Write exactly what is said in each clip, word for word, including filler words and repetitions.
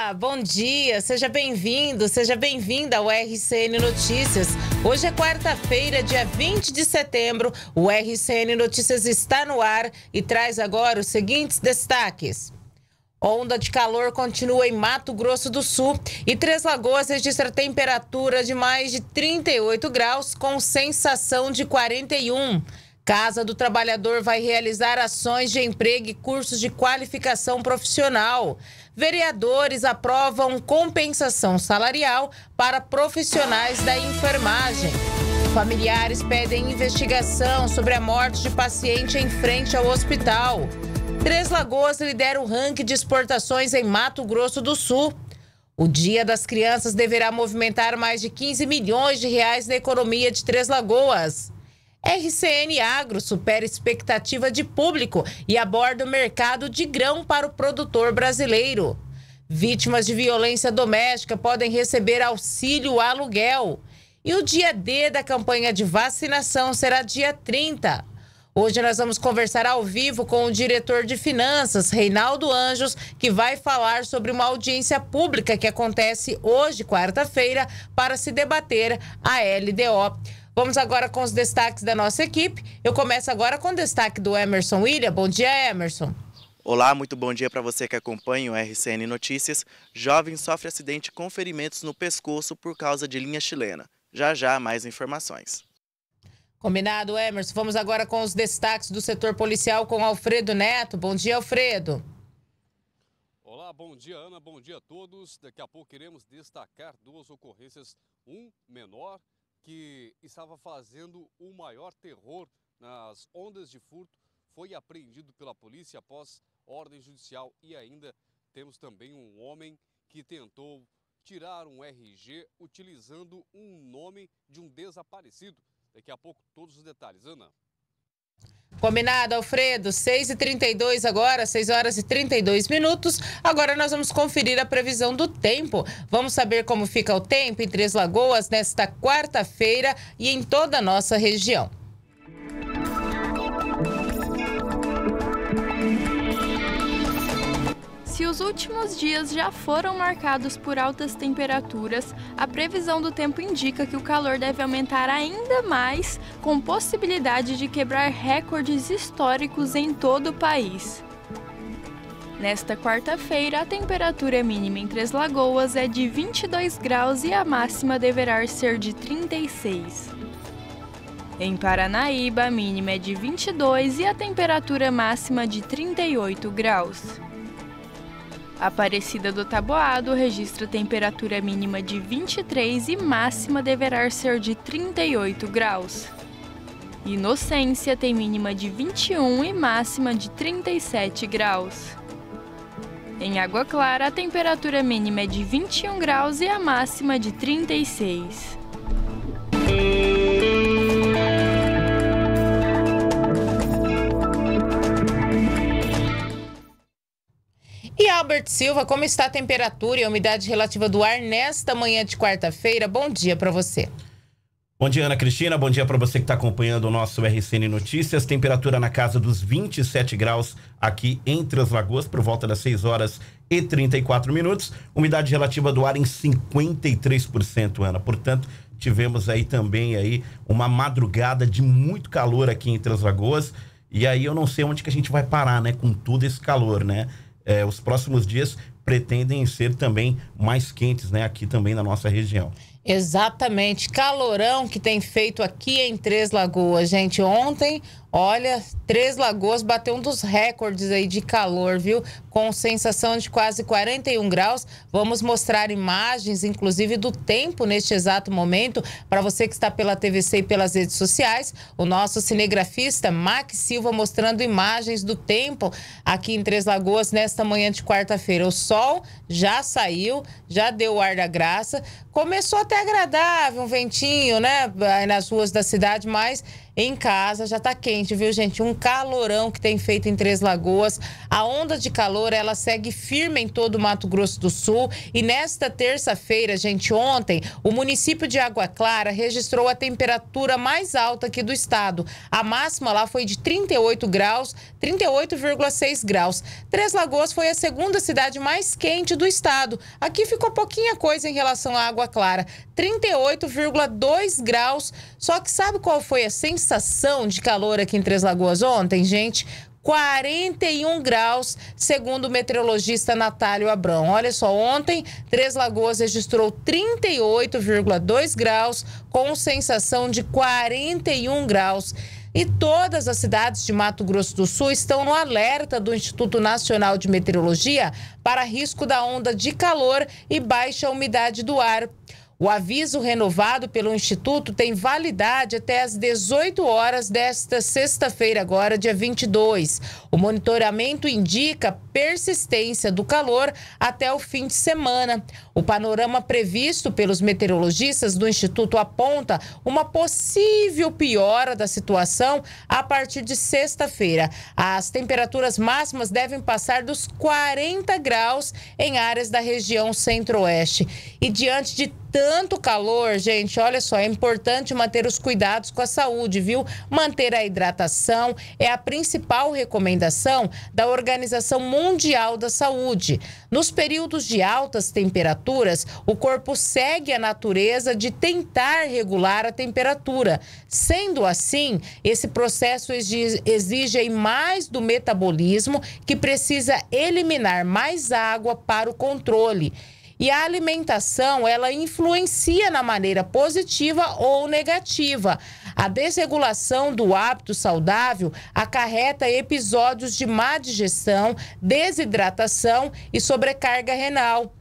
Olá, bom dia, seja bem-vindo, seja bem-vinda ao R C N Notícias. Hoje é quarta-feira, dia vinte de setembro, o R C N Notícias está no ar e traz agora os seguintes destaques. Onda de calor continua em Mato Grosso do Sul e Três Lagoas registra temperatura de mais de trinta e oito graus com sensação de quarenta e um. Casa do Trabalhador vai realizar ações de emprego e cursos de qualificação profissional. Vereadores aprovam compensação salarial para profissionais da enfermagem. Familiares pedem investigação sobre a morte de paciente em frente ao hospital. Três Lagoas lidera o ranking de exportações em Mato Grosso do Sul. O Dia das Crianças deverá movimentar mais de quinze milhões de reais na economia de Três Lagoas. R C N Agro supera expectativa de público e aborda o mercado de grão para o produtor brasileiro. Vítimas de violência doméstica podem receber auxílio aluguel. E o dia D da campanha de vacinação será dia trinta. Hoje nós vamos conversar ao vivo com o diretor de Finanças, Reinaldo Anjos, que vai falar sobre uma audiência pública que acontece hoje, quarta-feira, para se debater a L D O. Vamos agora com os destaques da nossa equipe. Eu começo agora com o destaque do Emerson William. Bom dia, Emerson. Olá, muito bom dia para você que acompanha o R C N Notícias. Jovem sofre acidente com ferimentos no pescoço por causa de linha chilena. Já já, mais informações. Combinado, Emerson. Vamos agora com os destaques do setor policial com Alfredo Neto. Bom dia, Alfredo. Olá, bom dia, Ana. Bom dia a todos. Daqui a pouco iremos destacar duas ocorrências. Um menor que estava fazendo o maior terror nas ondas de furto, foi apreendido pela polícia após ordem judicial. E ainda temos também um homem que tentou tirar um R G utilizando um nome de um desaparecido. Daqui a pouco todos os detalhes, Ana. Combinado, Alfredo. seis e trinta e dois agora, seis horas e trinta e dois minutos. Agora nós vamos conferir a previsão do tempo. Vamos saber como fica o tempo em Três Lagoas nesta quarta-feira e em toda a nossa região. Se os últimos dias já foram marcados por altas temperaturas, a previsão do tempo indica que o calor deve aumentar ainda mais, com possibilidade de quebrar recordes históricos em todo o país. Nesta quarta-feira, a temperatura mínima em Três Lagoas é de vinte e dois graus e a máxima deverá ser de trinta e seis. Em Paranaíba, a mínima é de vinte e dois e a temperatura máxima de trinta e oito graus. Aparecida do Taboado registra temperatura mínima de vinte e três e máxima deverá ser de trinta e oito graus. Inocência tem mínima de vinte e um e máxima de trinta e sete graus. Em Água Clara, a temperatura mínima é de vinte e um graus e a máxima de trinta e seis. E Albert Silva, como está a temperatura e a umidade relativa do ar nesta manhã de quarta-feira? Bom dia para você. Bom dia, Ana Cristina. Bom dia para você que está acompanhando o nosso R C N Notícias. Temperatura na casa dos vinte e sete graus aqui em Três Lagoas, por volta das seis horas e trinta e quatro minutos. Umidade relativa do ar em cinquenta e três por cento, Ana. Portanto, tivemos aí também aí uma madrugada de muito calor aqui em Três Lagoas. E aí eu não sei onde que a gente vai parar, né? Com todo esse calor, né? É, os próximos dias pretendem ser também mais quentes, né? Aqui também na nossa região. Exatamente, calorão que tem feito aqui em Três Lagoas, gente. Ontem, olha, Três Lagoas bateu um dos recordes aí de calor, viu? Com sensação de quase quarenta e um graus. Vamos mostrar imagens, inclusive, do tempo neste exato momento, para você que está pela T V C e pelas redes sociais. O nosso cinegrafista, Max Silva, mostrando imagens do tempo aqui em Três Lagoas nesta manhã de quarta-feira. O sol já saiu, já deu o ar da graça. Começou até agradável, um ventinho, né, nas ruas da cidade, mas em casa. Já tá quente, viu, gente? Um calorão que tem feito em Três Lagoas. A onda de calor, ela segue firme em todo o Mato Grosso do Sul. E nesta terça-feira, gente, ontem, o município de Água Clara registrou a temperatura mais alta aqui do estado. A máxima lá foi de trinta e oito graus, trinta e oito vírgula seis graus. Três Lagoas foi a segunda cidade mais quente do estado. Aqui ficou pouquinha coisa em relação à Água Clara, trinta e oito vírgula dois graus. Só que sabe qual foi a sensação de calor aqui em Três Lagoas ontem, gente? quarenta e um graus, segundo o meteorologista Natálio Abrão. Olha só, ontem Três Lagoas registrou trinta e oito vírgula dois graus, com sensação de quarenta e um graus. E todas as cidades de Mato Grosso do Sul estão no alerta do Instituto Nacional de Meteorologia para risco da onda de calor e baixa umidade do ar. O aviso renovado pelo Instituto tem validade até às dezoito horas desta sexta-feira, agora, dia vinte e dois. O monitoramento indica persistência do calor até o fim de semana. O panorama previsto pelos meteorologistas do Instituto aponta uma possível piora da situação a partir de sexta-feira. As temperaturas máximas devem passar dos quarenta graus em áreas da região centro-oeste. E diante de tanto calor, gente, olha só, é importante manter os cuidados com a saúde, viu? Manter a hidratação é a principal recomendação da Organização Mundial da Saúde. Nos períodos de altas temperaturas, o corpo segue a natureza de tentar regular a temperatura. Sendo assim, esse processo exige mais do metabolismo, que precisa eliminar mais água para o controle. E a alimentação, ela influencia na maneira positiva ou negativa. A desregulação do hábito saudável acarreta episódios de má digestão, desidratação e sobrecarga renal.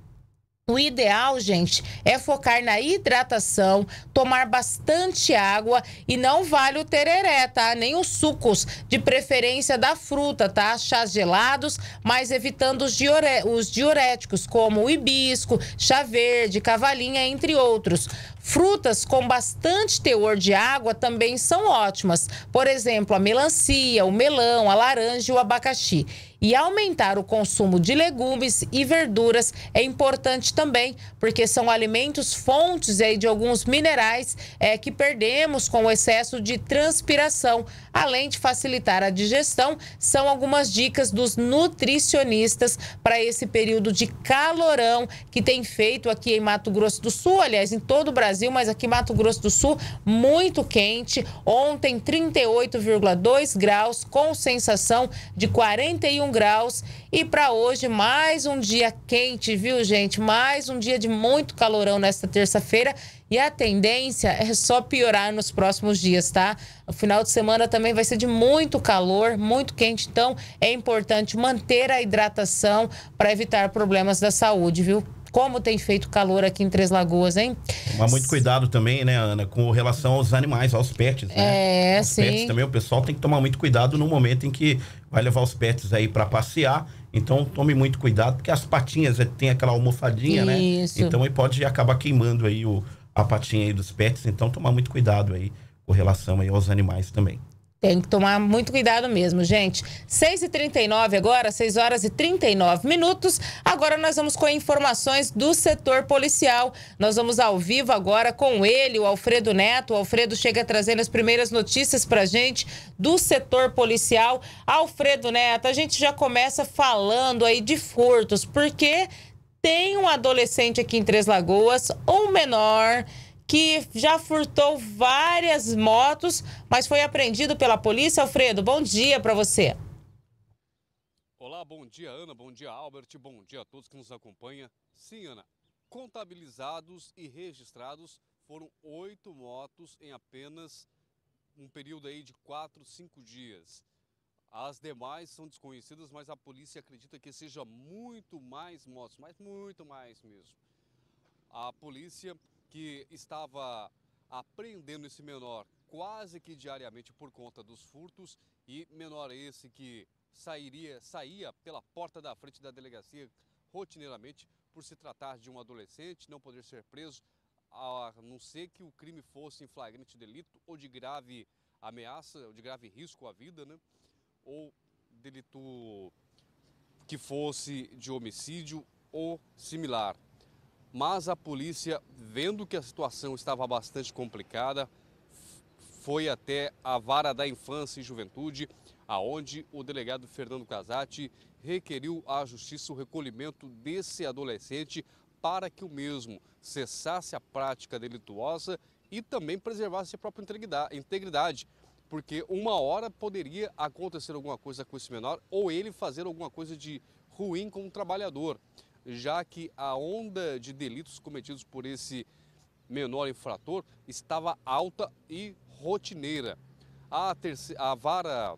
O ideal, gente, é focar na hidratação, tomar bastante água e não vale o tereré, tá? Nem os sucos, de preferência da fruta, tá? Chás gelados, mas evitando os, diure... os diuréticos, como o hibisco, chá verde, cavalinha, entre outros. Frutas com bastante teor de água também são ótimas. Por exemplo, a melancia, o melão, a laranja e o abacaxi. E aumentar o consumo de legumes e verduras é importante também, porque são alimentos fontes aí de alguns minerais é, que perdemos com o excesso de transpiração. Além de facilitar a digestão, são algumas dicas dos nutricionistas para esse período de calorão que tem feito aqui em Mato Grosso do Sul, aliás, em todo o Brasil, mas aqui em Mato Grosso do Sul, muito quente. Ontem, trinta e oito vírgula dois graus, com sensação de quarenta e um graus. E para hoje, mais um dia quente, viu, gente? Mais um dia de muito calorão nesta terça-feira. E a tendência é só piorar nos próximos dias, tá? O final de semana também vai ser de muito calor, muito quente. Então, é importante manter a hidratação para evitar problemas da saúde, viu? Como tem feito calor aqui em Três Lagoas, hein? Tomar muito cuidado também, né, Ana, com relação aos animais, aos pets, né? É, os sim. pets também, o pessoal tem que tomar muito cuidado no momento em que vai levar os pets aí para passear. Então, tome muito cuidado, porque as patinhas tem aquela almofadinha, Isso. né? Então, aí pode acabar queimando aí o, a patinha aí dos pets. Então, tomar muito cuidado aí com relação aí aos animais também. Tem que tomar muito cuidado mesmo, gente. seis e trinta e nove agora, seis horas e trinta e nove minutos. Agora nós vamos com informações do setor policial. Nós vamos ao vivo agora com ele, o Alfredo Neto. O Alfredo chega trazendo as primeiras notícias pra gente do setor policial. Alfredo Neto, a gente já começa falando aí de furtos, porque tem um adolescente aqui em Três Lagoas, um menor, que já furtou várias motos, mas foi apreendido pela polícia. Alfredo, bom dia para você. Olá, bom dia, Ana, bom dia, Albert, bom dia a todos que nos acompanham. Sim, Ana, contabilizados e registrados foram oito motos em apenas um período aí de quatro, cinco dias. As demais são desconhecidas, mas a polícia acredita que seja muito mais motos, mas muito mais mesmo. A polícia, que estava apreendendo esse menor quase que diariamente por conta dos furtos, e menor esse que sairia, saía pela porta da frente da delegacia rotineiramente por se tratar de um adolescente, não poder ser preso, a não ser que o crime fosse em flagrante delito ou de grave ameaça de grave risco à vida, né? Ou delito que fosse de homicídio ou similar. Mas a polícia, vendo que a situação estava bastante complicada, foi até a Vara da Infância e Juventude, aonde o delegado Fernando Casati requeriu à Justiça o recolhimento desse adolescente para que o mesmo cessasse a prática delituosa e também preservasse a própria integridade, porque uma hora poderia acontecer alguma coisa com esse menor ou ele fazer alguma coisa de ruim com o trabalhador, já que a onda de delitos cometidos por esse menor infrator estava alta e rotineira. A, terceira, a Vara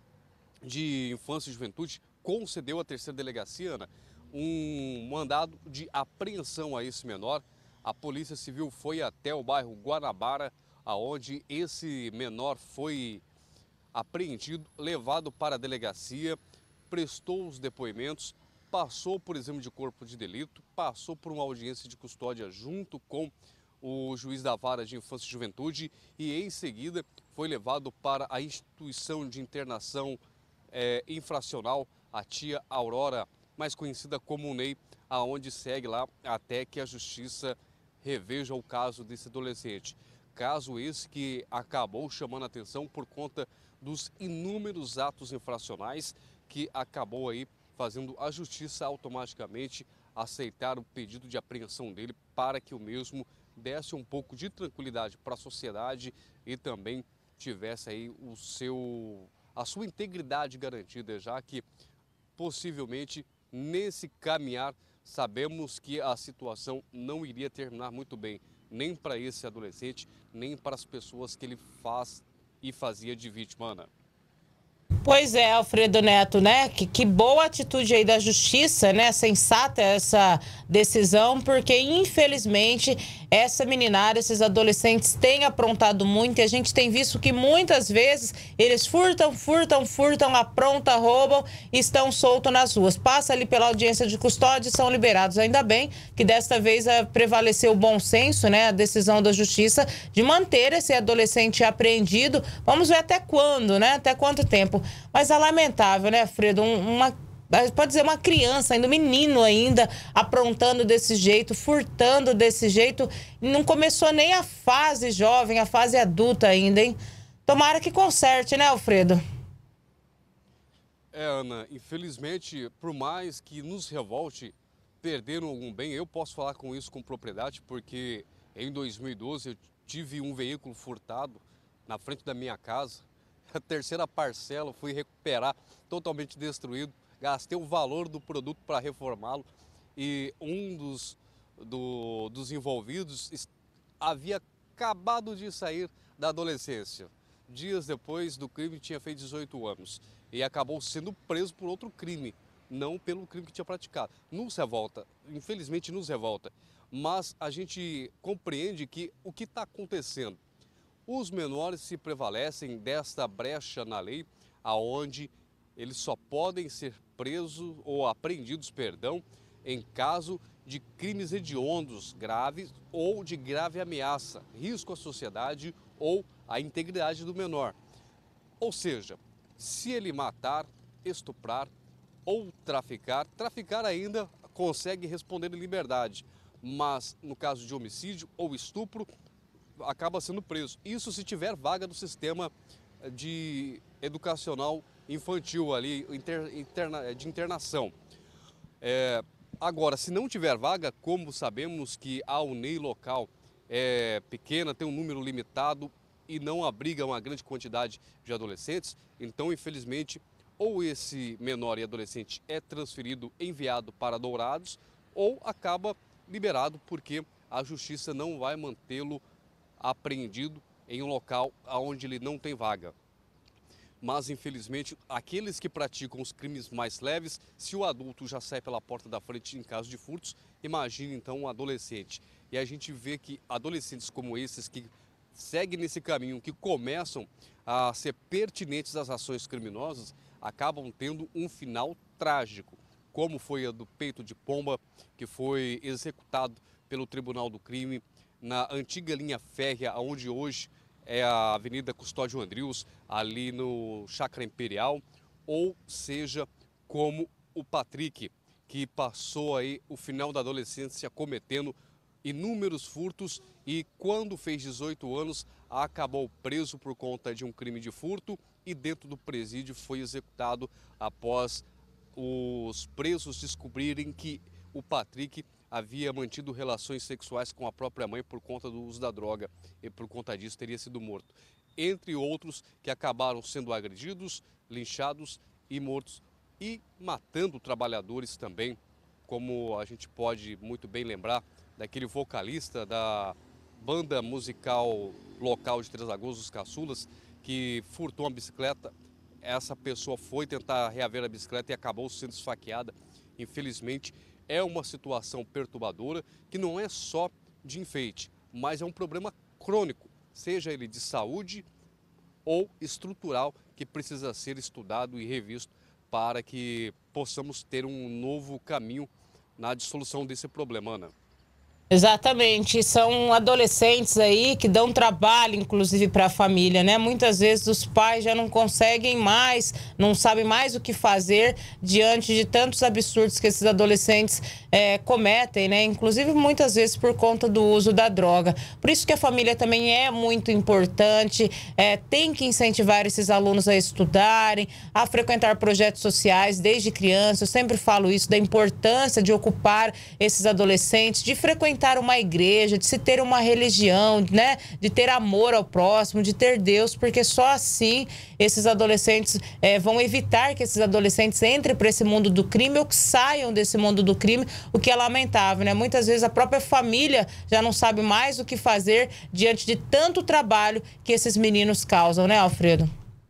de Infância e Juventude concedeu à terceira delegacia, Ana, um mandado de apreensão a esse menor. A Polícia Civil foi até o bairro Guanabara, aonde esse menor foi apreendido, levado para a delegacia, prestou os depoimentos, passou por exame de corpo de delito, passou por uma audiência de custódia junto com o juiz da Vara de Infância e Juventude e, em seguida, foi levado para a instituição de internação é, infracional, a tia Aurora, mais conhecida como Ney, aonde segue lá até que a Justiça reveja o caso desse adolescente. Caso esse que acabou chamando a atenção por conta dos inúmeros atos infracionais que acabou aí fazendo a Justiça automaticamente aceitar o pedido de apreensão dele para que o mesmo desse um pouco de tranquilidade para a sociedade e também tivesse aí o seu, a sua integridade garantida, já que possivelmente nesse caminhar sabemos que a situação não iria terminar muito bem, nem para esse adolescente, nem para as pessoas que ele faz e fazia de vítima, Ana. Pois é, Alfredo Neto, né? Que, que boa atitude aí da Justiça, né? Sensata essa decisão, porque infelizmente essa meninada, esses adolescentes têm aprontado muito e a gente tem visto que muitas vezes eles furtam, furtam, furtam, aprontam, roubam e estão soltos nas ruas. Passa ali pela audiência de custódia e são liberados. Ainda bem que desta vez prevaleceu o bom senso, né? A decisão da Justiça de manter esse adolescente apreendido. Vamos ver até quando, né? Até quanto tempo. Mas é lamentável, né, Fredo? Uma, pode dizer, uma criança, ainda um menino ainda, aprontando desse jeito, furtando desse jeito. Não começou nem a fase jovem, a fase adulta ainda, hein? Tomara que conserte, né, Alfredo? É, Ana, infelizmente, por mais que nos revolte perder algum bem, eu posso falar com isso com propriedade, porque em dois mil e doze eu tive um veículo furtado na frente da minha casa. A terceira parcela, fui recuperar, totalmente destruído, gastei o valor do produto para reformá-lo e um dos, do, dos envolvidos havia acabado de sair da adolescência. Dias depois do crime tinha feito dezoito anos e acabou sendo preso por outro crime, não pelo crime que tinha praticado. Nos revolta, infelizmente nos revolta, mas a gente compreende que o que está acontecendo? Os menores se prevalecem desta brecha na lei, aonde eles só podem ser presos ou apreendidos, perdão, em caso de crimes hediondos graves ou de grave ameaça, risco à sociedade ou à integridade do menor. Ou seja, se ele matar, estuprar ou traficar, traficar ainda consegue responder em liberdade, mas no caso de homicídio ou estupro, acaba sendo preso. Isso se tiver vaga do sistema de educacional infantil ali, inter, interna, de internação. É, agora, se não tiver vaga, como sabemos que a U N E I local é pequena, tem um número limitado e não abriga uma grande quantidade de adolescentes, então, infelizmente, ou esse menor e adolescente é transferido, enviado para Dourados, ou acaba liberado porque a justiça não vai mantê-lo apreendido em um local onde ele não tem vaga. Mas, infelizmente, aqueles que praticam os crimes mais leves, se o adulto já sai pela porta da frente em caso de furtos, imagine então um adolescente. E a gente vê que adolescentes como esses que seguem nesse caminho, que começam a ser pertinentes às ações criminosas, acabam tendo um final trágico, como foi a do Peito de Pomba, que foi executado pelo Tribunal do Crime na antiga linha férrea, onde hoje é a Avenida Custódio Andrius, ali no Chácara Imperial, ou seja, como o Patrick, que passou aí o final da adolescência cometendo inúmeros furtos e quando fez dezoito anos acabou preso por conta de um crime de furto e dentro do presídio foi executado após os presos descobrirem que o Patrick havia mantido relações sexuais com a própria mãe por conta do uso da droga e por conta disso teria sido morto. Entre outros que acabaram sendo agredidos, linchados e mortos e matando trabalhadores também, como a gente pode muito bem lembrar daquele vocalista da banda musical local de Três Lagoas, os Caçulas, que furtou uma bicicleta. Essa pessoa foi tentar reaver a bicicleta e acabou sendo esfaqueada. Infelizmente, é uma situação perturbadora que não é só de enfeite, mas é um problema crônico, seja ele de saúde ou estrutural, que precisa ser estudado e revisto para que possamos ter um novo caminho na dissolução desse problema, Ana. Exatamente, são adolescentes aí que dão trabalho, inclusive, para a família, né? Muitas vezes os pais já não conseguem mais, não sabem mais o que fazer diante de tantos absurdos que esses adolescentes é, cometem, né? Inclusive, muitas vezes por conta do uso da droga. Por isso que a família também é muito importante, é, tem que incentivar esses alunos a estudarem, a frequentar projetos sociais desde criança. Eu sempre falo isso, da importância de ocupar esses adolescentes, de frequentar uma igreja, de se ter uma religião, né? De ter amor ao próximo, de ter Deus, porque só assim esses adolescentes é, vão evitar que esses adolescentes entrem para esse mundo do crime ou que saiam desse mundo do crime, o que é lamentável, né? Muitas vezes a própria família já não sabe mais o que fazer diante de tanto trabalho que esses meninos causam, né, Alfredo?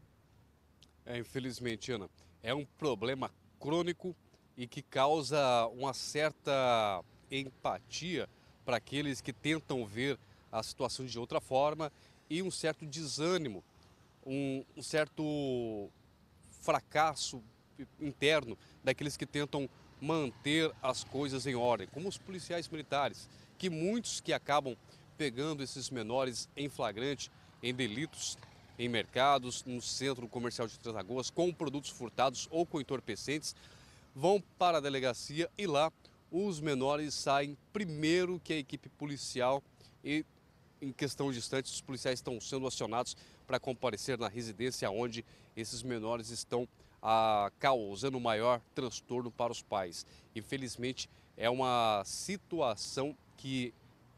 É, infelizmente, Ana, é um problema crônico e que causa uma certa empatia para aqueles que tentam ver a situação de outra forma e um certo desânimo, um, um certo fracasso interno daqueles que tentam manter as coisas em ordem, como os policiais militares, que muitos que acabam pegando esses menores em flagrante, em delitos, em mercados, no centro comercial de Três Lagoas, com produtos furtados ou com entorpecentes, vão para a delegacia e lá os menores saem primeiro que a equipe policial e, em questão de instantes, os policiais estão sendo acionados para comparecer na residência onde esses menores estão ah, causando maior transtorno para os pais. Infelizmente, é uma situação que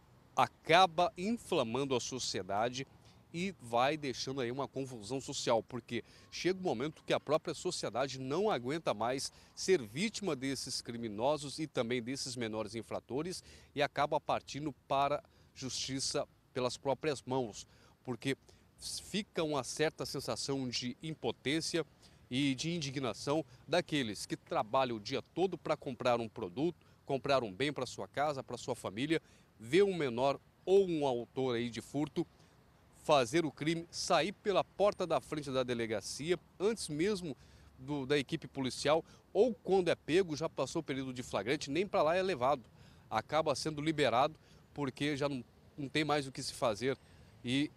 acaba inflamando a sociedade e vai deixando aí uma confusão social, porque chega um momento que a própria sociedade não aguenta mais ser vítima desses criminosos e também desses menores infratores e acaba partindo para a justiça pelas próprias mãos, porque fica uma certa sensação de impotência e de indignação daqueles que trabalham o dia todo para comprar um produto, comprar um bem para sua casa, para sua família, ver um menor ou um autor aí de furto fazer o crime, sair pela porta da frente da delegacia, antes mesmo do, da equipe policial, ou quando é pego, já passou o período de flagrante, nem para lá é levado. Acaba sendo liberado porque já não, não tem mais o que se fazer. E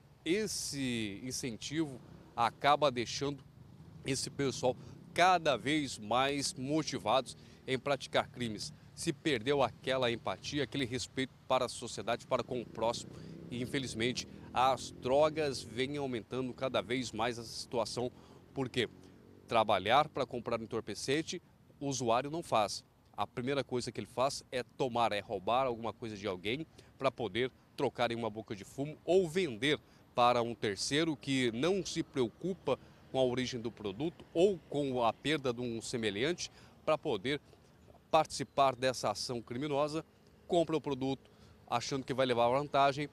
esse incentivo acaba deixando esse pessoal cada vez mais motivados em praticar crimes. Se perdeu aquela empatia, aquele respeito para a sociedade, para com o próximo. E infelizmente as drogas vêm aumentando cada vez mais essa situação, porque trabalhar para comprar entorpecente o usuário não faz. A primeira coisa que ele faz é tomar, é roubar alguma coisa de alguém para poder trocar em uma boca de fumo ou vender para um terceiro que não se preocupa com a origem do produto ou com a perda de um semelhante para poder participar dessa ação criminosa, compra o produto achando que vai levar vantagem,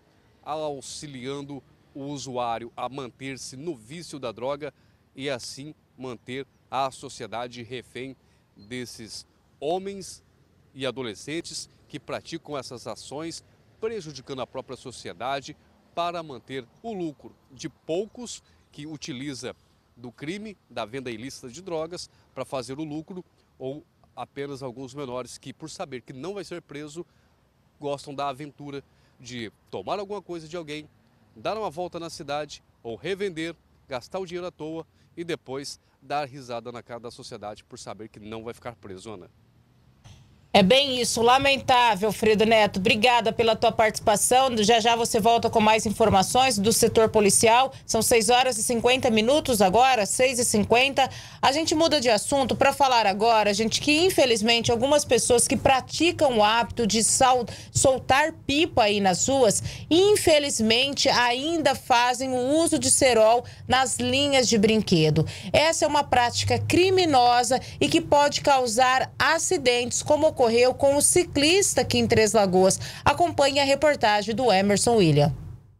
auxiliando o usuário a manter-se no vício da droga e assim manter a sociedade refém desses homens e adolescentes que praticam essas ações, prejudicando a própria sociedade para manter o lucro de poucos que utiliza do crime, da venda ilícita de drogas para fazer o lucro, ou apenas alguns menores que, por saber que não vai ser preso, gostam da aventura de tomar alguma coisa de alguém, dar uma volta na cidade ou revender, gastar o dinheiro à toa e depois dar risada na cara da sociedade por saber que não vai ficar preso, Ana. É bem isso, lamentável, Fredo Neto. Obrigada pela tua participação. Já já você volta com mais informações do setor policial. São seis horas e cinquenta minutos agora, seis e cinquenta. A gente muda de assunto para falar agora, gente, que infelizmente algumas pessoas que praticam o hábito de sal, soltar pipa aí nas ruas, infelizmente ainda fazem o uso de cerol nas linhas de brinquedo. Essa é uma prática criminosa e que pode causar acidentes, como ocorreu ocorreu com o ciclista aqui em Três Lagoas. Acompanhe a reportagem do Emerson William.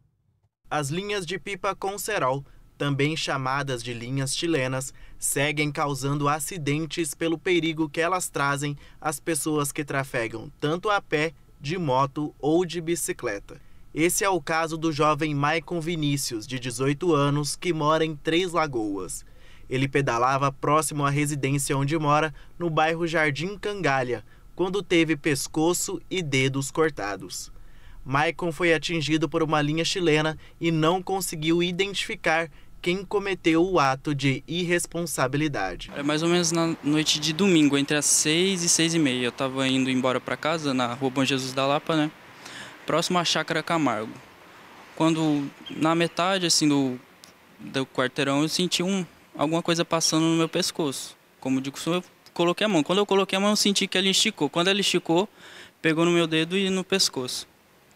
As linhas de pipa com cerol, também chamadas de linhas chilenas, seguem causando acidentes pelo perigo que elas trazem às pessoas que trafegam tanto a pé, de moto ou de bicicleta. Esse é o caso do jovem Maicon Vinícius, de dezoito anos, que mora em Três Lagoas. Ele pedalava próximo à residência onde mora, no bairro Jardim Cangalha, quando teve pescoço e dedos cortados. Maicon foi atingido por uma linha chilena e não conseguiu identificar quem cometeu o ato de irresponsabilidade. É mais ou menos na noite de domingo, entre as seis e seis e meia. Eu estava indo embora para casa, na rua Bom Jesus da Lapa, né? Próximo à Chácara Camargo. Quando, na metade assim, do, do quarteirão, eu senti um, alguma coisa passando no meu pescoço. Como de costume, eu coloquei a mão. Quando eu coloquei a mão, eu senti que ele esticou. Quando ele esticou, pegou no meu dedo e no pescoço.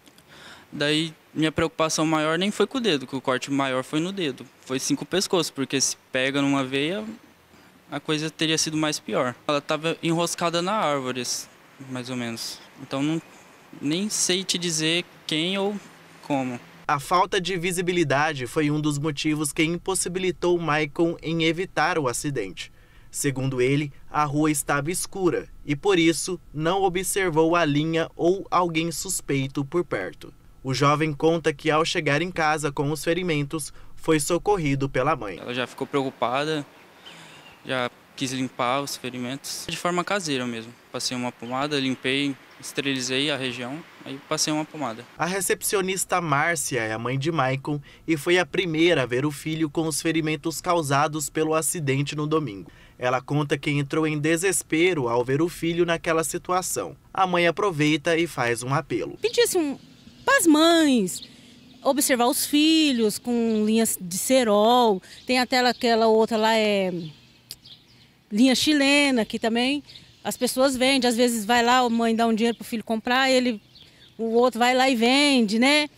Daí, minha preocupação maior nem foi com o dedo, que o corte maior foi no dedo. Foi sim com o pescoço, porque se pega numa veia, a coisa teria sido mais pior. Ela estava enroscada na árvore, mais ou menos. Então, não, nem sei te dizer quem ou como. A falta de visibilidade foi um dos motivos que impossibilitou Maicon em evitar o acidente. Segundo ele, a rua estava escura e, por isso, não observou a linha ou alguém suspeito por perto. O jovem conta que, ao chegar em casa com os ferimentos, foi socorrido pela mãe. Ela já ficou preocupada, já quis limpar os ferimentos de forma caseira mesmo. Passei uma pomada, limpei, esterilizei a região, aí passei uma pomada. A recepcionista Márcia é a mãe de Maicon e foi a primeira a ver o filho com os ferimentos causados pelo acidente no domingo. Ela conta que entrou em desespero ao ver o filho naquela situação. A mãe aproveita e faz um apelo. Pedi assim, para as mães observar os filhos com linhas de cerol. Tem até aquela outra lá, é linha chilena, que também as pessoas vendem. Às vezes vai lá, a mãe dá um dinheiro para o filho comprar, ele, o outro vai lá e vende, né?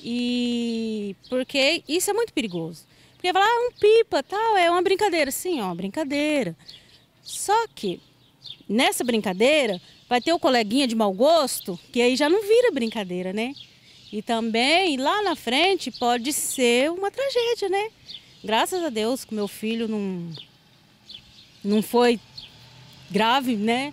E porque isso é muito perigoso. Porque falar, ah, um pipa, tal, é uma brincadeira. Sim, é uma brincadeira. Só que nessa brincadeira vai ter o coleguinha de mau gosto, que aí já não vira brincadeira, né? E também lá na frente pode ser uma tragédia, né? Graças a Deus que meu filho não, não foi grave, né?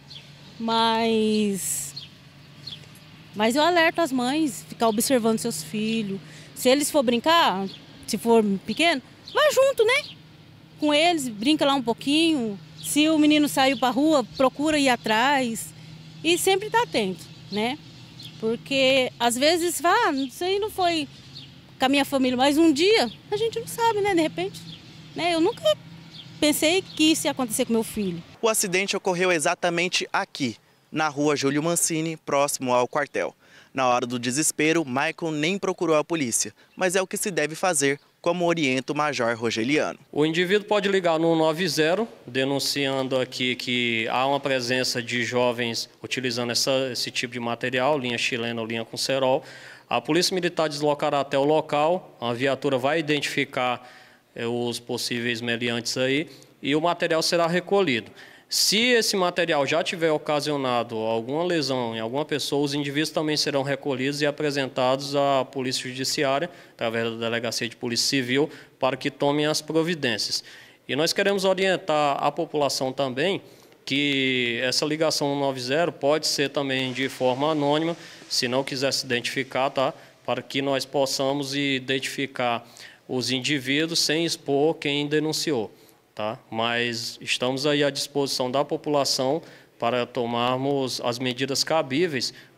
Mas, mas eu alerto as mães, ficar observando seus filhos. Se eles for brincar, se for pequeno, vai junto, né? Com eles, brinca lá um pouquinho. Se o menino saiu para a rua, procura ir atrás. E sempre tá atento, né? Porque às vezes, ah, isso aí não foi com a minha família, mas um dia a gente não sabe, né? De repente, né? Eu nunca pensei que isso ia acontecer com meu filho. O acidente ocorreu exatamente aqui, na rua Júlio Mancini, próximo ao quartel. Na hora do desespero, Maicon nem procurou a polícia, mas é o que se deve fazer, como orienta o Major Rogeliano. O indivíduo pode ligar no nove zero, denunciando aqui que há uma presença de jovens utilizando essa, esse tipo de material, linha chilena ou linha com cerol. A Polícia Militar deslocará até o local, a viatura vai identificar é, os possíveis meliantes aí e o material será recolhido. Se esse material já tiver ocasionado alguma lesão em alguma pessoa, os indivíduos também serão recolhidos e apresentados à Polícia Judiciária, através da Delegacia de Polícia Civil, para que tomem as providências. E nós queremos orientar a população também que essa ligação no nove zero pode ser também de forma anônima, se não quiser se identificar, tá? Para que nós possamos identificar os indivíduos sem expor quem denunciou. Tá? Mas estamos aí à disposição da população para tomarmos as medidas cabíveis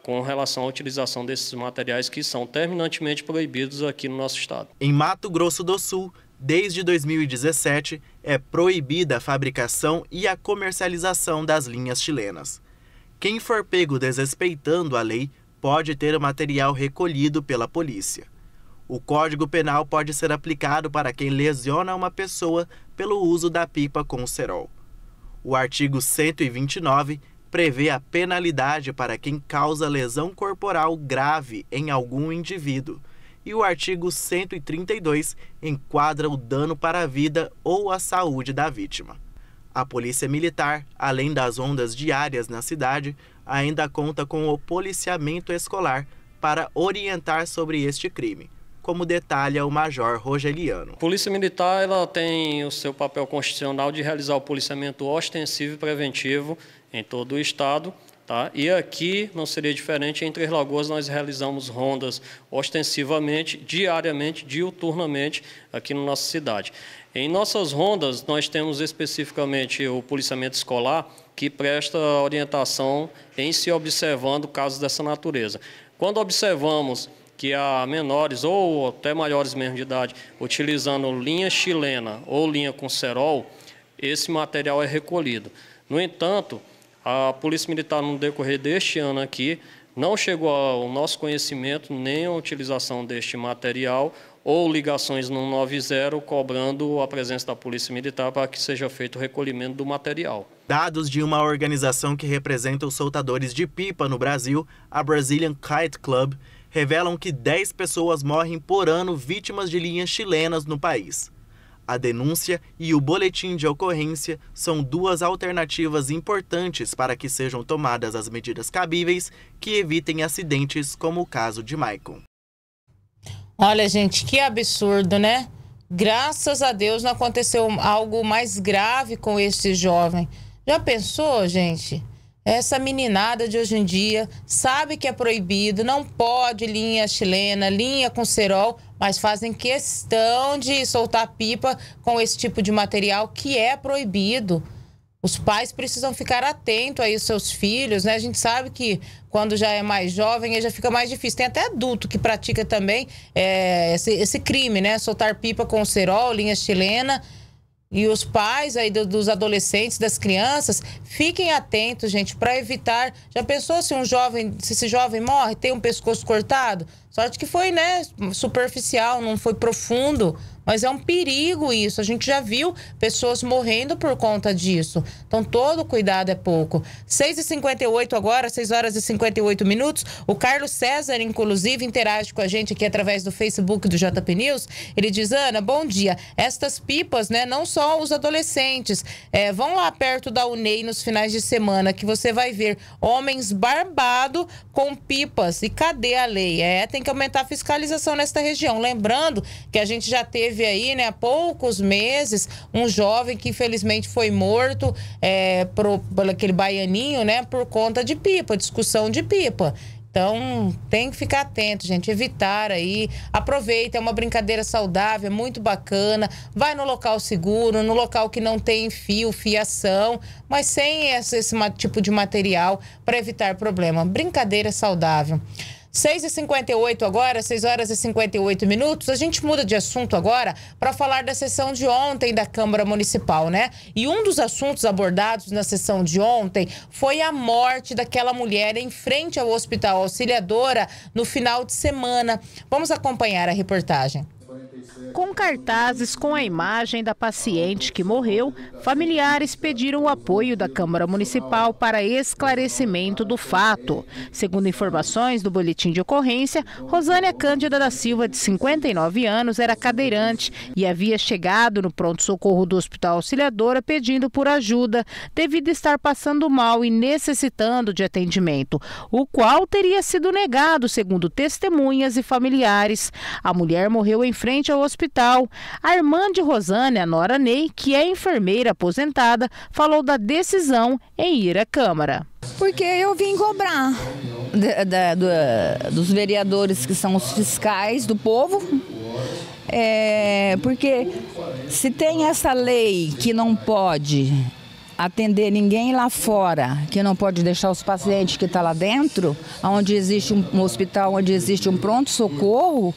com relação à utilização desses materiais que são terminantemente proibidos aqui no nosso estado. Em Mato Grosso do Sul, desde dois mil e dezessete, é proibida a fabricação e a comercialização das linhas chilenas. Quem for pego desrespeitando a lei pode ter o material recolhido pela polícia. O Código Penal pode ser aplicado para quem lesiona uma pessoa pelo uso da pipa com cerol. O artigo cento e vinte e nove prevê a penalidade para quem causa lesão corporal grave em algum indivíduo, e o artigo cento e trinta e dois enquadra o dano para a vida ou a saúde da vítima. A Polícia Militar, além das rondas diárias na cidade, ainda conta com o policiamento escolar para orientar sobre este crime, como detalha o Major Rogeliano. A Polícia Militar ela tem o seu papel constitucional de realizar o policiamento ostensivo e preventivo em todo o estado. Tá? E aqui não seria diferente, em Três Lagoas nós realizamos rondas ostensivamente, diariamente, diuturnamente aqui na nossa cidade. Em nossas rondas nós temos especificamente o policiamento escolar que presta orientação em se observando casos dessa natureza. Quando observamos que há menores ou até maiores mesmo de idade utilizando linha chilena ou linha com cerol, esse material é recolhido. No entanto, a Polícia Militar, no decorrer deste ano aqui, não chegou ao nosso conhecimento nem a utilização deste material ou ligações no noventa cobrando a presença da Polícia Militar para que seja feito o recolhimento do material. Dados de uma organização que representa os soltadores de pipa no Brasil, a Brazilian Kite Club, revelam que dez pessoas morrem por ano vítimas de linhas chilenas no país. A denúncia e o boletim de ocorrência são duas alternativas importantes para que sejam tomadas as medidas cabíveis que evitem acidentes como o caso de Maicon. Olha, gente, que absurdo, né? Graças a Deus não aconteceu algo mais grave com este jovem. Já pensou, gente? Essa meninada de hoje em dia sabe que é proibido, não pode linha chilena, linha com cerol, mas fazem questão de soltar pipa com esse tipo de material que é proibido. Os pais precisam ficar atentos aí aos seus filhos, né? A gente sabe que quando já é mais jovem, aí já fica mais difícil. Tem até adulto que pratica também é, esse, esse crime, né? Soltar pipa com cerol, linha chilena. E os pais aí do, dos adolescentes, das crianças, fiquem atentos, gente, para evitar. Já pensou se um jovem, se esse jovem morre, tem um pescoço cortado? Sorte que foi, né, superficial, não foi profundo. Mas é um perigo isso. A gente já viu pessoas morrendo por conta disso. Então, todo cuidado é pouco. seis e cinquenta e oito agora, seis horas e cinquenta e oito minutos. O Carlos César, inclusive, interage com a gente aqui através do Facebook do J P News. Ele diz, Ana, bom dia. Estas pipas, né, não só os adolescentes, é, vão lá perto da U N E I nos finais de semana, que você vai ver homens barbados com pipas. E cadê a lei? É, tem que aumentar a fiscalização nesta região. Lembrando que a gente já teve aí, né, há poucos meses, um jovem que infelizmente foi morto é, por, por aquele baianinho, né, por conta de pipa, discussão de pipa. Então, tem que ficar atento, gente, evitar aí, aproveita, é uma brincadeira saudável, é muito bacana, vai no local seguro, no local que não tem fio, fiação, mas sem esse, esse tipo de material para evitar problema. Brincadeira saudável. seis e cinquenta e oito agora, seis horas e cinquenta e oito minutos. A gente muda de assunto agora para falar da sessão de ontem da Câmara Municipal, né? E um dos assuntos abordados na sessão de ontem foi a morte daquela mulher em frente ao Hospital Auxiliadora no final de semana. Vamos acompanhar a reportagem. Com cartazes com a imagem da paciente que morreu, familiares pediram o apoio da Câmara Municipal para esclarecimento do fato. Segundo informações do boletim de ocorrência, Rosânia Cândida da Silva, de cinquenta e nove anos, era cadeirante e havia chegado no pronto-socorro do Hospital Auxiliadora pedindo por ajuda, devido a estar passando mal e necessitando de atendimento, o qual teria sido negado, segundo testemunhas e familiares. A mulher morreu em frente ao hospital. A irmã de Rosânia, Nora Ney, que é enfermeira aposentada, falou da decisão em ir à Câmara. Porque eu vim cobrar da, da, da, dos vereadores que são os fiscais do povo, é, porque se tem essa lei que não pode atender ninguém lá fora, que não pode deixar os pacientes que estão lá dentro, onde existe um, um hospital, onde existe um pronto-socorro,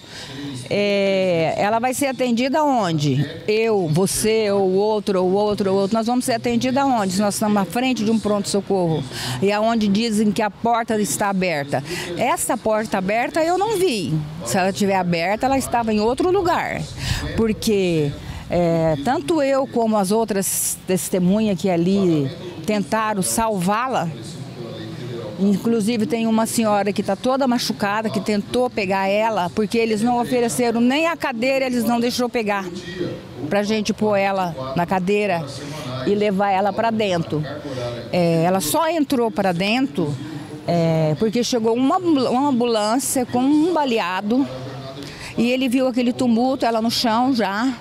é, ela vai ser atendida onde? Eu, você, ou outro, ou outro, ou outro, nós vamos ser atendidos aonde? Se nós estamos à frente de um pronto-socorro e aonde dizem que a porta está aberta. Essa porta aberta eu não vi. Se ela estiver aberta, ela estava em outro lugar, porque... É, tanto eu como as outras testemunhas que ali tentaram salvá-la, inclusive tem uma senhora que está toda machucada, que tentou pegar ela, porque eles não ofereceram nem a cadeira, eles não deixaram pegar, para a gente pôr ela na cadeira e levar ela para dentro. É, ela só entrou para dentro é, porque chegou uma, uma ambulância com um baleado e ele viu aquele tumulto, ela no chão já.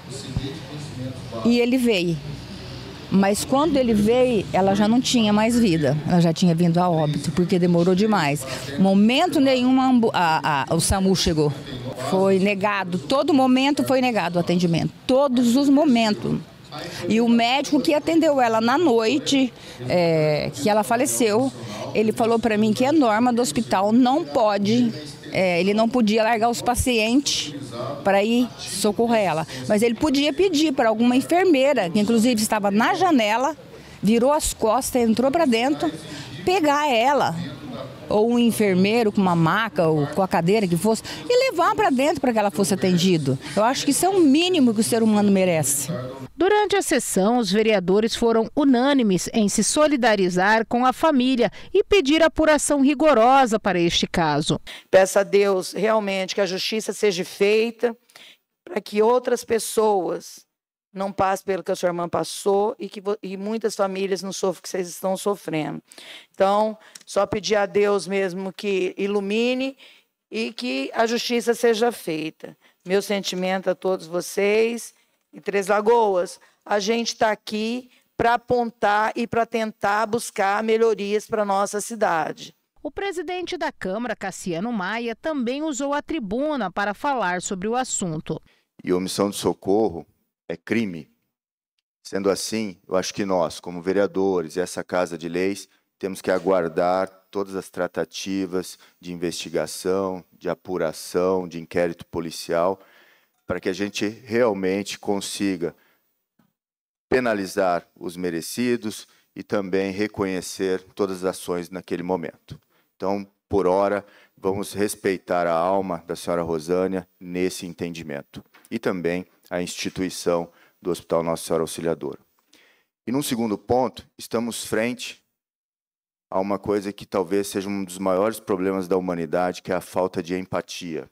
E ele veio, mas quando ele veio, ela já não tinha mais vida, ela já tinha vindo a óbito, porque demorou demais. Momento nenhum a, a, o SAMU chegou, foi negado, todo momento foi negado o atendimento, todos os momentos. E o médico que atendeu ela na noite, é, que ela faleceu, ele falou para mim que a norma do hospital não pode, é, ele não podia largar os pacientes para ir socorrer ela. Mas ele podia pedir para alguma enfermeira, que inclusive estava na janela, virou as costas, entrou para dentro, pegar ela, ou um enfermeiro com uma maca ou com a cadeira que fosse, e levar para dentro para que ela fosse atendida. Eu acho que isso é o mínimo que o ser humano merece. Durante a sessão, os vereadores foram unânimes em se solidarizar com a família e pedir apuração rigorosa para este caso. Peço a Deus realmente que a justiça seja feita para que outras pessoas não passem pelo que a sua irmã passou e que e muitas famílias não sofram o que vocês estão sofrendo. Então, só pedir a Deus mesmo que ilumine e que a justiça seja feita. Meu sentimento a todos vocês. Em Três Lagoas, a gente está aqui para apontar e para tentar buscar melhorias para a nossa cidade. O presidente da Câmara, Cassiano Maia, também usou a tribuna para falar sobre o assunto. E omissão de socorro é crime. Sendo assim, eu acho que nós, como vereadores e essa Casa de Leis, temos que aguardar todas as tratativas de investigação, de apuração, de inquérito policial, para que a gente realmente consiga penalizar os merecidos e também reconhecer todas as ações naquele momento. Então, por hora, vamos respeitar a alma da senhora Rosânia nesse entendimento e também a instituição do Hospital Nossa Senhora Auxiliadora. E num segundo ponto, estamos frente a uma coisa que talvez seja um dos maiores problemas da humanidade, que é a falta de empatia.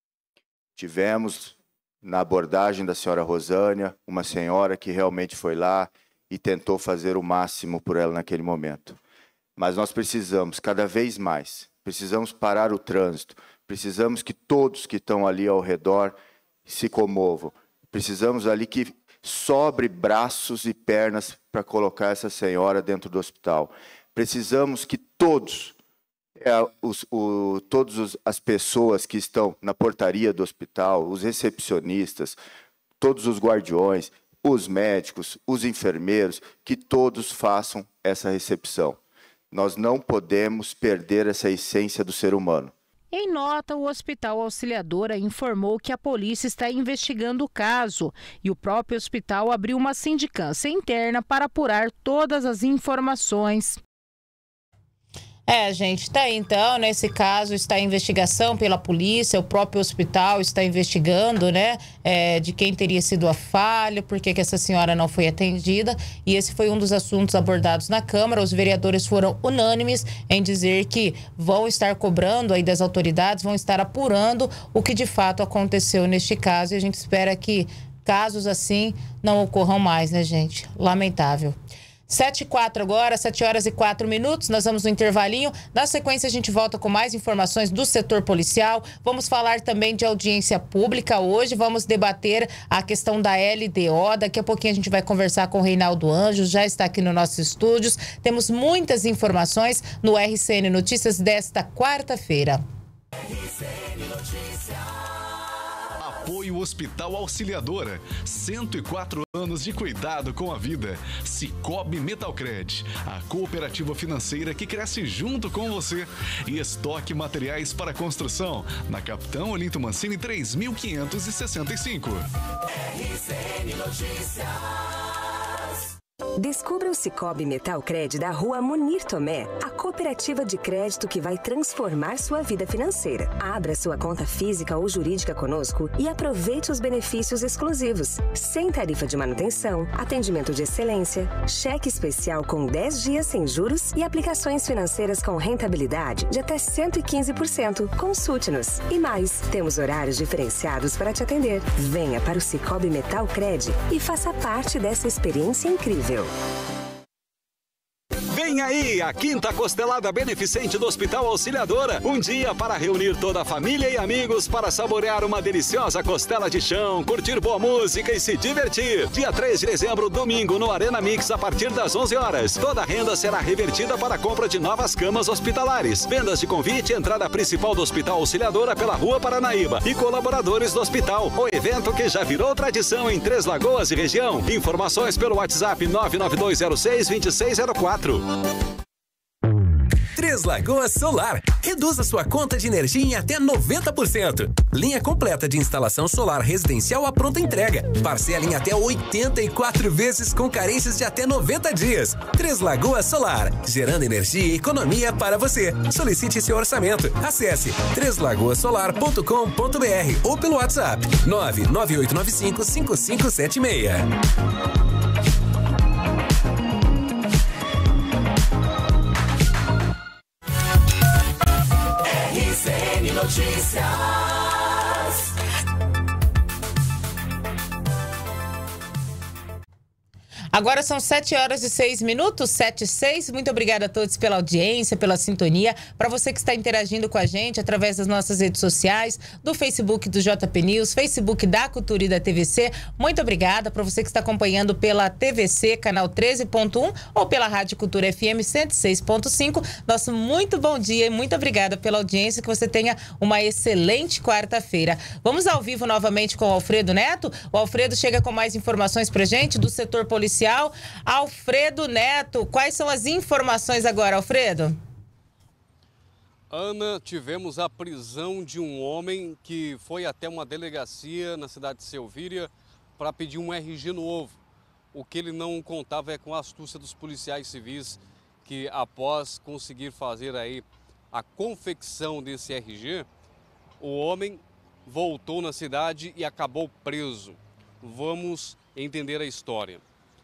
Tivemos na abordagem da senhora Rosânia, uma senhora que realmente foi lá e tentou fazer o máximo por ela naquele momento. Mas nós precisamos, cada vez mais, precisamos parar o trânsito, precisamos que todos que estão ali ao redor se comovam, precisamos ali que sobre braços e pernas para colocar essa senhora dentro do hospital. Precisamos que todos... É, os, o, todas as pessoas que estão na portaria do hospital, os recepcionistas, todos os guardiões, os médicos, os enfermeiros, que todos façam essa recepção. Nós não podemos perder essa essência do ser humano. Em nota, o Hospital Auxiliadora informou que a polícia está investigando o caso e o próprio hospital abriu uma sindicância interna para apurar todas as informações. É, gente, tá aí então, nesse caso está a investigação pela polícia, o próprio hospital está investigando, né, é, de quem teria sido a falha, por que que essa senhora não foi atendida, e esse foi um dos assuntos abordados na Câmara. Os vereadores foram unânimes em dizer que vão estar cobrando aí das autoridades, vão estar apurando o que de fato aconteceu neste caso, e a gente espera que casos assim não ocorram mais, né, gente? Lamentável. sete e quatro agora, sete horas e quatro minutos, nós vamos no intervalinho. Na sequência a gente volta com mais informações do setor policial. Vamos falar também de audiência pública hoje, vamos debater a questão da L D O. Daqui a pouquinho a gente vai conversar com o Reinaldo Anjos, já está aqui nos nossos estúdios. Temos muitas informações no R C N Notícias desta quarta-feira. R C N Notícias. Apoio Hospital Auxiliadora, cento e quatro anos de cuidado com a vida. Sicoob Metalcred, a cooperativa financeira que cresce junto com você. E Estoque Materiais para Construção, na Capitão Olinto Mancini três mil quinhentos e sessenta e cinco. R C N Notícias. Descubra o Sicoob Metalcred da Rua Munir Tomé, a cooperativa de crédito que vai transformar sua vida financeira. Abra sua conta física ou jurídica conosco e aproveite os benefícios exclusivos. Sem tarifa de manutenção, atendimento de excelência, cheque especial com dez dias sem juros e aplicações financeiras com rentabilidade de até cento e quinze por cento. Consulte-nos. E mais, temos horários diferenciados para te atender. Venha para o Sicoob Metalcred e faça parte dessa experiência incrível. Vem aí a quinta costelada beneficente do Hospital Auxiliadora. Um dia para reunir toda a família e amigos para saborear uma deliciosa costela de chão, curtir boa música e se divertir. Dia três de dezembro, domingo, no Arena Mix, a partir das onze horas. Toda a renda será revertida para a compra de novas camas hospitalares. Vendas de convite, entrada principal do Hospital Auxiliadora pela Rua Paranaíba e colaboradores do hospital. O evento que já virou tradição em Três Lagoas e região. Informações pelo WhatsApp nove nove dois zero seis, dois seis zero quatro. Três Lagoas Solar. Reduza sua conta de energia em até noventa por cento. Linha completa de instalação solar residencial à pronta entrega. Parcela em até oitenta e quatro vezes com carências de até noventa dias. Três Lagoas Solar. Gerando energia e economia para você. Solicite seu orçamento. Acesse três lagoas solar ponto com ponto br ou pelo WhatsApp nove nove oito nove cinco, cinco cinco sete seis. R C N Notícias. Agora são sete horas e seis minutos, sete e seis. Muito obrigada a todos pela audiência, pela sintonia. Para você que está interagindo com a gente através das nossas redes sociais, do Facebook do J P News, Facebook da Cultura e da T V C, muito obrigada. Para você que está acompanhando pela T V C, canal treze ponto um, ou pela Rádio Cultura F M cento e seis ponto cinco, nosso muito bom dia e muito obrigada pela audiência. Que você tenha uma excelente quarta-feira. Vamos ao vivo novamente com o Alfredo Neto. O Alfredo chega com mais informações para gente do setor policial. Alfredo Neto, quais são as informações agora, Alfredo? Ana, tivemos a prisão de um homem que foi até uma delegacia na cidade de Selvíria para pedir um R G novo. O que ele não contava é com a astúcia dos policiais civis que, após conseguir fazer aí a confecção desse R G, o homem voltou na cidade e acabou preso. Vamos entender a história.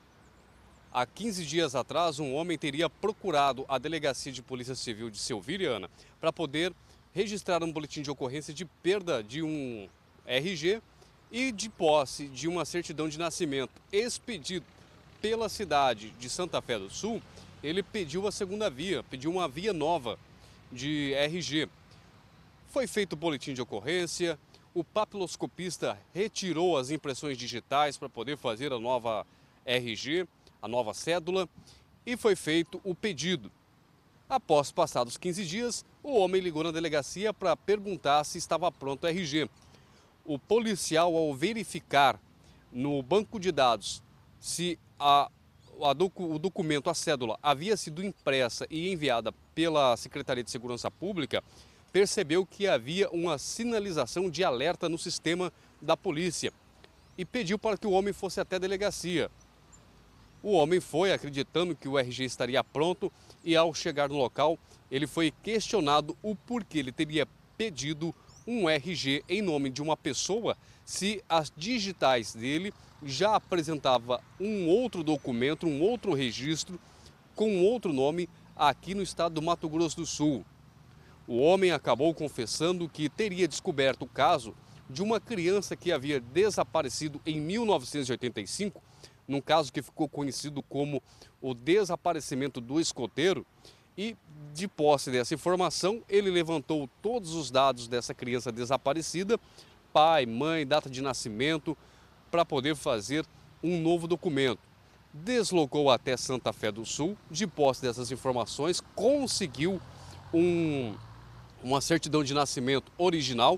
Há quinze dias atrás, um homem teria procurado a Delegacia de Polícia Civil de Selvíria, Ana, para poder registrar um boletim de ocorrência de perda de um R G e de posse de uma certidão de nascimento. Expedido pela cidade de Santa Fé do Sul, ele pediu a segunda via, pediu uma via nova de R G. Foi feito o boletim de ocorrência, o papiloscopista retirou as impressões digitais para poder fazer a nova R G, a nova cédula, e foi feito o pedido. Após passados quinze dias, o homem ligou na delegacia para perguntar se estava pronto o R G. O policial, ao verificar no banco de dados se a, a docu, o documento, a cédula, havia sido impressa e enviada pela Secretaria de Segurança Pública, percebeu que havia uma sinalização de alerta no sistema da polícia e pediu para que o homem fosse até a delegacia. O homem foi acreditando que o R G estaria pronto e, ao chegar no local, ele foi questionado o porquê ele teria pedido um R G em nome de uma pessoa se as digitais dele já apresentava um outro documento, um outro registro com outro nome aqui no estado do Mato Grosso do Sul. O homem acabou confessando que teria descoberto o caso de uma criança que havia desaparecido em mil novecentos e oitenta e cinco, num caso que ficou conhecido como o desaparecimento do escoteiro, e de posse dessa informação, ele levantou todos os dados dessa criança desaparecida, pai, mãe, data de nascimento, para poder fazer um novo documento. Deslocou até Santa Fé do Sul, de posse dessas informações, conseguiu um, uma certidão de nascimento original,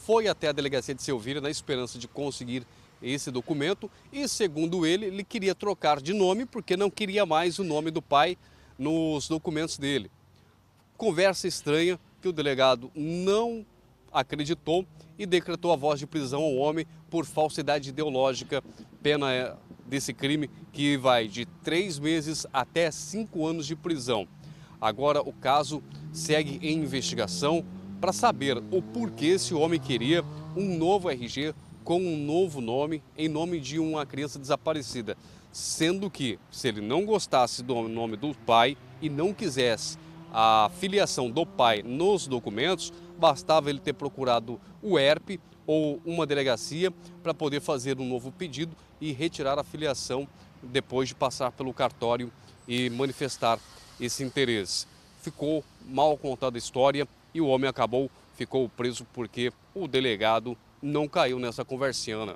foi até a delegacia de Silvíria na esperança de conseguir esse documento e, segundo ele, ele queria trocar de nome porque não queria mais o nome do pai nos documentos dele. Conversa estranha que o delegado não acreditou e decretou a voz de prisão ao homem por falsidade ideológica, pena desse crime que vai de três meses até cinco anos de prisão. Agora o caso segue em investigação para saber o porquê esse homem queria um novo R G com um novo nome, em nome de uma criança desaparecida. Sendo que, se ele não gostasse do nome do pai e não quisesse a filiação do pai nos documentos, bastava ele ter procurado o E R P ou uma delegacia para poder fazer um novo pedido e retirar a filiação depois de passar pelo cartório e manifestar esse interesse. Ficou mal contada a história e o homem acabou, ficou preso porque o delegado não caiu nessa conversinha, Ana.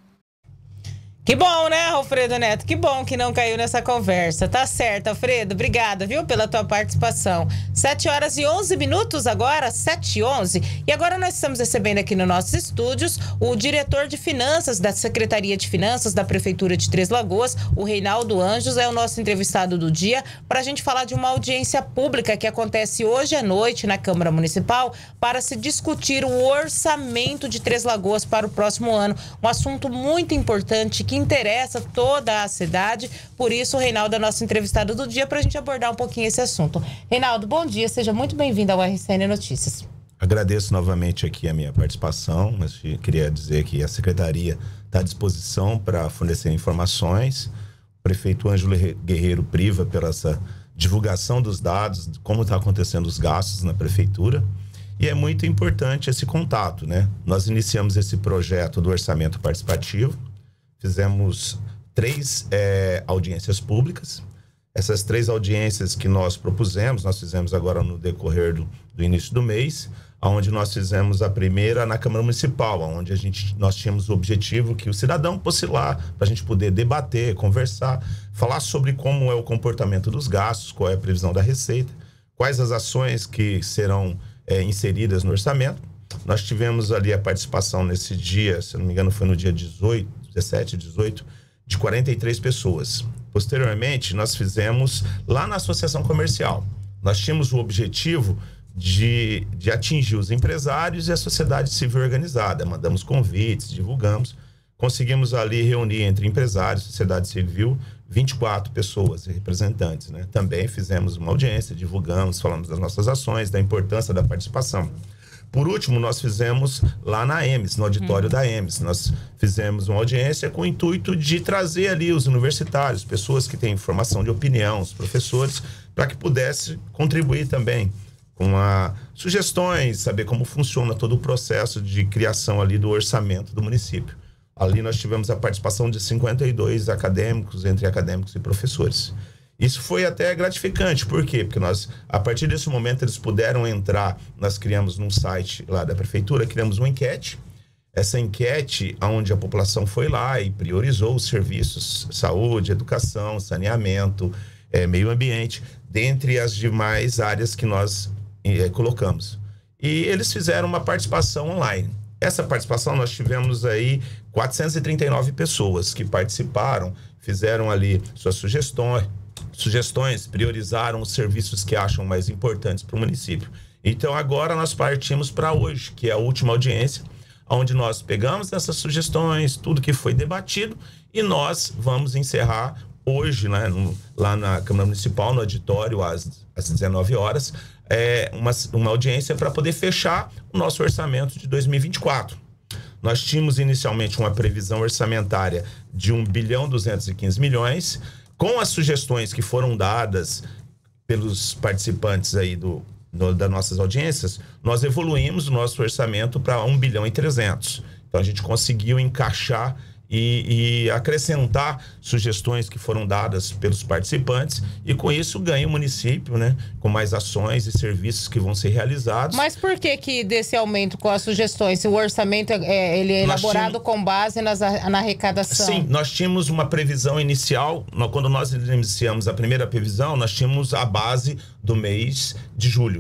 Que bom, né, Alfredo Neto? Que bom que não caiu nessa conversa. Tá certo, Alfredo. Obrigada, viu, pela tua participação. sete horas e onze minutos agora, sete e onze. E agora nós estamos recebendo aqui nos nossos estúdios o diretor de Finanças da Secretaria de Finanças da Prefeitura de Três Lagoas, o Reinaldo Anjos, é o nosso entrevistado do dia, para a gente falar de uma audiência pública que acontece hoje à noite na Câmara Municipal para se discutir o orçamento de Três Lagoas para o próximo ano. Um assunto muito importante que interessa toda a cidade, por isso o Reinaldo é nosso entrevistado do dia para a gente abordar um pouquinho esse assunto. Reinaldo, bom dia, seja muito bem-vindo ao R C N Notícias. Agradeço novamente aqui a minha participação, mas queria dizer que a Secretaria está à disposição para fornecer informações. O prefeito Ângelo Guerreiro priva pela essa divulgação dos dados, de como está acontecendo os gastos na Prefeitura. E é muito importante esse contato, né? Nós iniciamos esse projeto do orçamento participativo. Fizemos três é, audiências públicas. Essas três audiências que nós propusemos, nós fizemos agora no decorrer do, do início do mês, onde nós fizemos a primeira na Câmara Municipal, onde a gente, nós tínhamos o objetivo que o cidadão fosse lá para a gente poder debater, conversar, falar sobre como é o comportamento dos gastos, qual é a previsão da receita, quais as ações que serão é, inseridas no orçamento. Nós tivemos ali a participação nesse dia, se não me engano foi no dia dezoito, dezessete, dezoito, de quarenta e três pessoas. Posteriormente, nós fizemos lá na Associação Comercial. Nós tínhamos o objetivo de, de atingir os empresários e a sociedade civil organizada. Mandamos convites, divulgamos. Conseguimos ali reunir entre empresários, sociedade civil, vinte e quatro pessoas, representantes, né? Também fizemos uma audiência, divulgamos, falamos das nossas ações, da importância da participação. Por último, nós fizemos lá na E M S, no auditório hum. da E M S. Nós fizemos uma audiência com o intuito de trazer ali os universitários, pessoas que têm formação de opinião, os professores, para que pudesse contribuir também com a, sugestões, saber como funciona todo o processo de criação ali do orçamento do município. Ali nós tivemos a participação de cinquenta e dois acadêmicos, entre acadêmicos e professores. Isso foi até gratificante, por quê? Porque nós, a partir desse momento, eles puderam entrar, nós criamos num site lá da Prefeitura, criamos uma enquete. Essa enquete, onde a população foi lá e priorizou os serviços, saúde, educação, saneamento, é, meio ambiente, dentre as demais áreas que nós é, colocamos. E eles fizeram uma participação online. Essa participação, nós tivemos aí quatrocentas e trinta e nove pessoas que participaram, fizeram ali suas sugestões, sugestões, priorizaram os serviços que acham mais importantes para o município. Então agora nós partimos para hoje, que é a última audiência, onde nós pegamos essas sugestões, tudo que foi debatido, e nós vamos encerrar hoje, né, no, lá na Câmara Municipal, no auditório, às, às dezenove horas, é, uma, uma audiência para poder fechar o nosso orçamento de dois mil e vinte e quatro. Nós tínhamos inicialmente uma previsão orçamentária de um bilhão duzentos e quinze milhões, com as sugestões que foram dadas pelos participantes aí do, do, das nossas audiências, nós evoluímos o nosso orçamento para um bilhão e trezentos. Então a gente conseguiu encaixar e, e acrescentar sugestões que foram dadas pelos participantes, e com isso ganha o município, né, com mais ações e serviços que vão ser realizados. Mas por que que desse aumento com as sugestões? Se o orçamento é, ele é elaborado tínhamos... com base nas, na arrecadação? Sim, nós tínhamos uma previsão inicial, quando nós iniciamos a primeira previsão, nós tínhamos a base do mês de julho.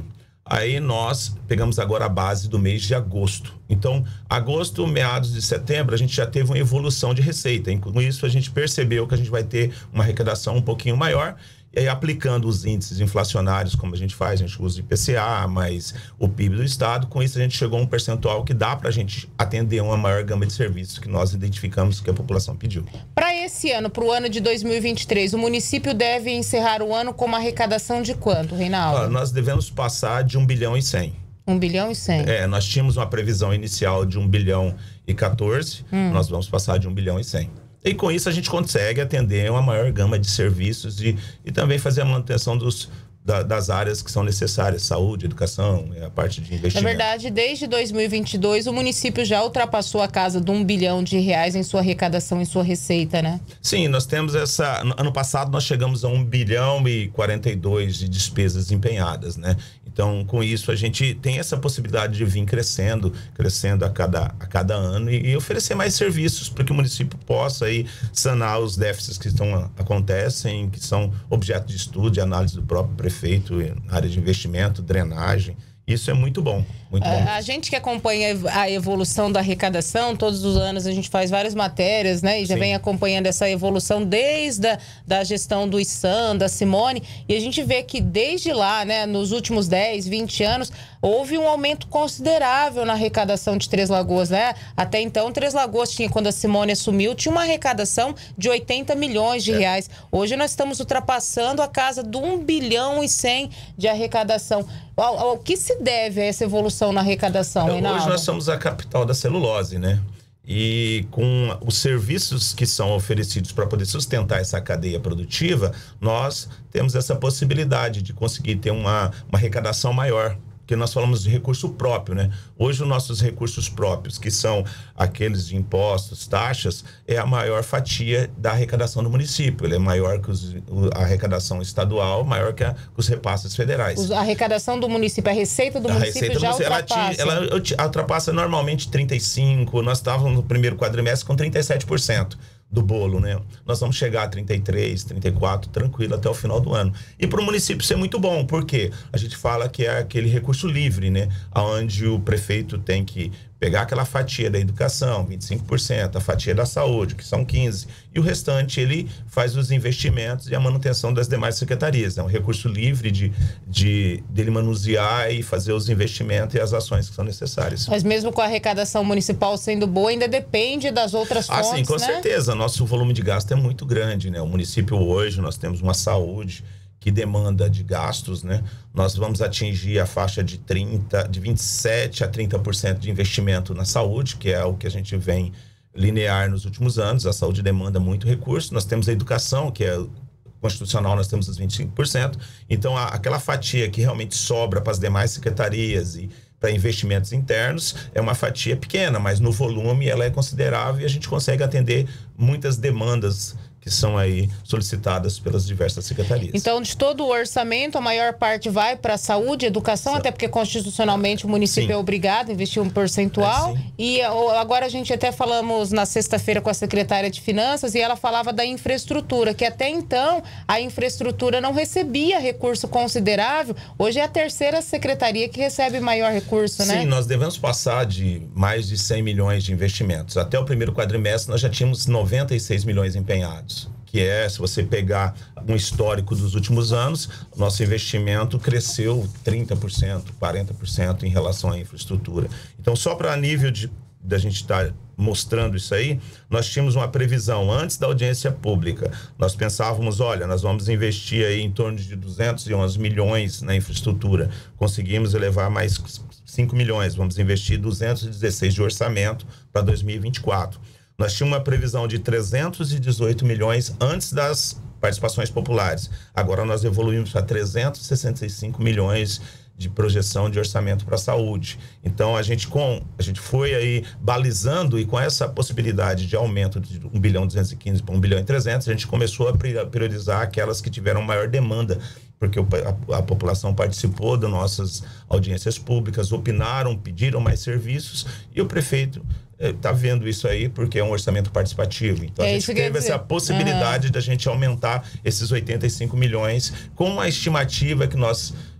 Aí nós pegamos agora a base do mês de agosto. Então, agosto, meados de setembro, a gente já teve uma evolução de receita. Com isso, a gente percebeu que a gente vai ter uma arrecadação um pouquinho maior. E aí, aplicando os índices inflacionários, como a gente faz, a gente usa o I P C A, mais o P I B do Estado, com isso a gente chegou a um percentual que dá para a gente atender uma maior gama de serviços que nós identificamos que a população pediu. Para esse ano, para o ano de dois mil e vinte e três, o município deve encerrar o ano com uma arrecadação de quanto, Reinaldo? Ah, nós devemos passar de um bilhão e cem. Um bilhão e cem? É, nós tínhamos uma previsão inicial de um bilhão e quatorze, hum. nós vamos passar de um bilhão e cem. E com isso a gente consegue atender uma maior gama de serviços e, e também fazer a manutenção dos, da, das áreas que são necessárias, saúde, educação, a parte de investimento. Na verdade, desde dois mil e vinte e dois, o município já ultrapassou a casa de um bilhão de reais em sua arrecadação, em sua receita, né? Sim, nós temos essa... Ano passado nós chegamos a um bilhão e quarenta e dois de despesas empenhadas, né? Então, com isso, a gente tem essa possibilidade de vir crescendo, crescendo a cada, a cada ano e, e oferecer mais serviços para que o município possa aí sanar os déficits que estão, acontecem, que são objeto de estudo e análise do próprio prefeito, na área de investimento, drenagem. Isso é muito bom, muito bom. A gente que acompanha a evolução da arrecadação, todos os anos a gente faz várias matérias, né? E já Sim. vem acompanhando essa evolução desde a da gestão do Issan, da Simone. E a gente vê que desde lá, né, nos últimos dez, vinte anos, houve um aumento considerável na arrecadação de Três Lagoas, né? Até então, Três Lagoas tinha, quando a Simone assumiu, tinha uma arrecadação de oitenta milhões de reais. Hoje nós estamos ultrapassando a casa de um bilhão e cem de arrecadação. Ao, ao que se deve a essa evolução na arrecadação, Reinaldo? Hoje nós somos a capital da celulose, né? E com os serviços que são oferecidos para poder sustentar essa cadeia produtiva, nós temos essa possibilidade de conseguir ter uma, uma arrecadação maior. Porque nós falamos de recurso próprio, né? Hoje os nossos recursos próprios, que são aqueles de impostos, taxas, é a maior fatia da arrecadação do município. Ele é maior que os, a arrecadação estadual, maior que, a, que os repasses federais. A arrecadação do município, a receita do a município receita já do município, ultrapassa? Ela, ela ultrapassa normalmente trinta e cinco por cento. Nós estávamos no primeiro quadrimestre com trinta e sete por cento. Do bolo, né? Nós vamos chegar a trinta e três, trinta e quatro, tranquilo, até o final do ano. E para o município isso é muito bom, porque a gente fala que é aquele recurso livre, né? Onde o prefeito tem que pegar aquela fatia da educação, vinte e cinco por cento, a fatia da saúde, que são quinze por cento, e o restante ele faz os investimentos e a manutenção das demais secretarias. É um recurso livre de, de dele manusear e fazer os investimentos e as ações que são necessárias. Mas mesmo com a arrecadação municipal sendo boa, ainda depende das outras fontes, ah, sim, com né? certeza. Nosso volume de gasto é muito grande, né? O município hoje, nós temos uma saúde que demanda de gastos, né? Nós vamos atingir a faixa de trinta, de vinte e sete a trinta por cento de investimento na saúde, que é o que a gente vem linear nos últimos anos. A saúde demanda muito recurso. Nós temos a educação, que é constitucional, nós temos os vinte e cinco por cento. Então, a, aquela fatia que realmente sobra para as demais secretarias e para investimentos internos é uma fatia pequena, mas no volume ela é considerável e a gente consegue atender muitas demandas que são aí solicitadas pelas diversas secretarias. Então, de todo o orçamento, a maior parte vai para saúde, educação, Sim. até porque constitucionalmente o município Sim. é obrigado a investir um percentual. É, e agora a gente até falamos na sexta-feira com a secretária de Finanças e ela falava da infraestrutura, que até então a infraestrutura não recebia recurso considerável. Hoje é a terceira secretaria que recebe maior recurso, né? Sim, nós devemos passar de mais de cem milhões de investimentos. Até o primeiro quadrimestre nós já tínhamos noventa e seis milhões empenhados. Que é, se você pegar um histórico dos últimos anos, nosso investimento cresceu trinta por cento, quarenta por cento em relação à infraestrutura. Então, só para nível de da gente estar mostrando isso aí, nós tínhamos uma previsão antes da audiência pública. Nós pensávamos, olha, nós vamos investir aí em torno de duzentos e onze milhões na infraestrutura. Conseguimos elevar mais cinco milhões, vamos investir duzentos e dezesseis de orçamento para dois mil e vinte e quatro. Nós tínhamos uma previsão de trezentos e dezoito milhões antes das participações populares. Agora nós evoluímos para trezentos e sessenta e cinco milhões de projeção de orçamento para a saúde. Então a gente, com, a gente foi aí balizando e com essa possibilidade de aumento de um bilhão duzentos e quinze para um bilhão e trezentos, a gente começou a priorizar aquelas que tiveram maior demanda, porque a, a população participou das nossas audiências públicas, opinaram, pediram mais serviços e o prefeito está vendo isso aí porque é um orçamento participativo. Então, é a gente teve essa possibilidade uhum. da gente aumentar esses oitenta e cinco milhões com uma estimativa que nós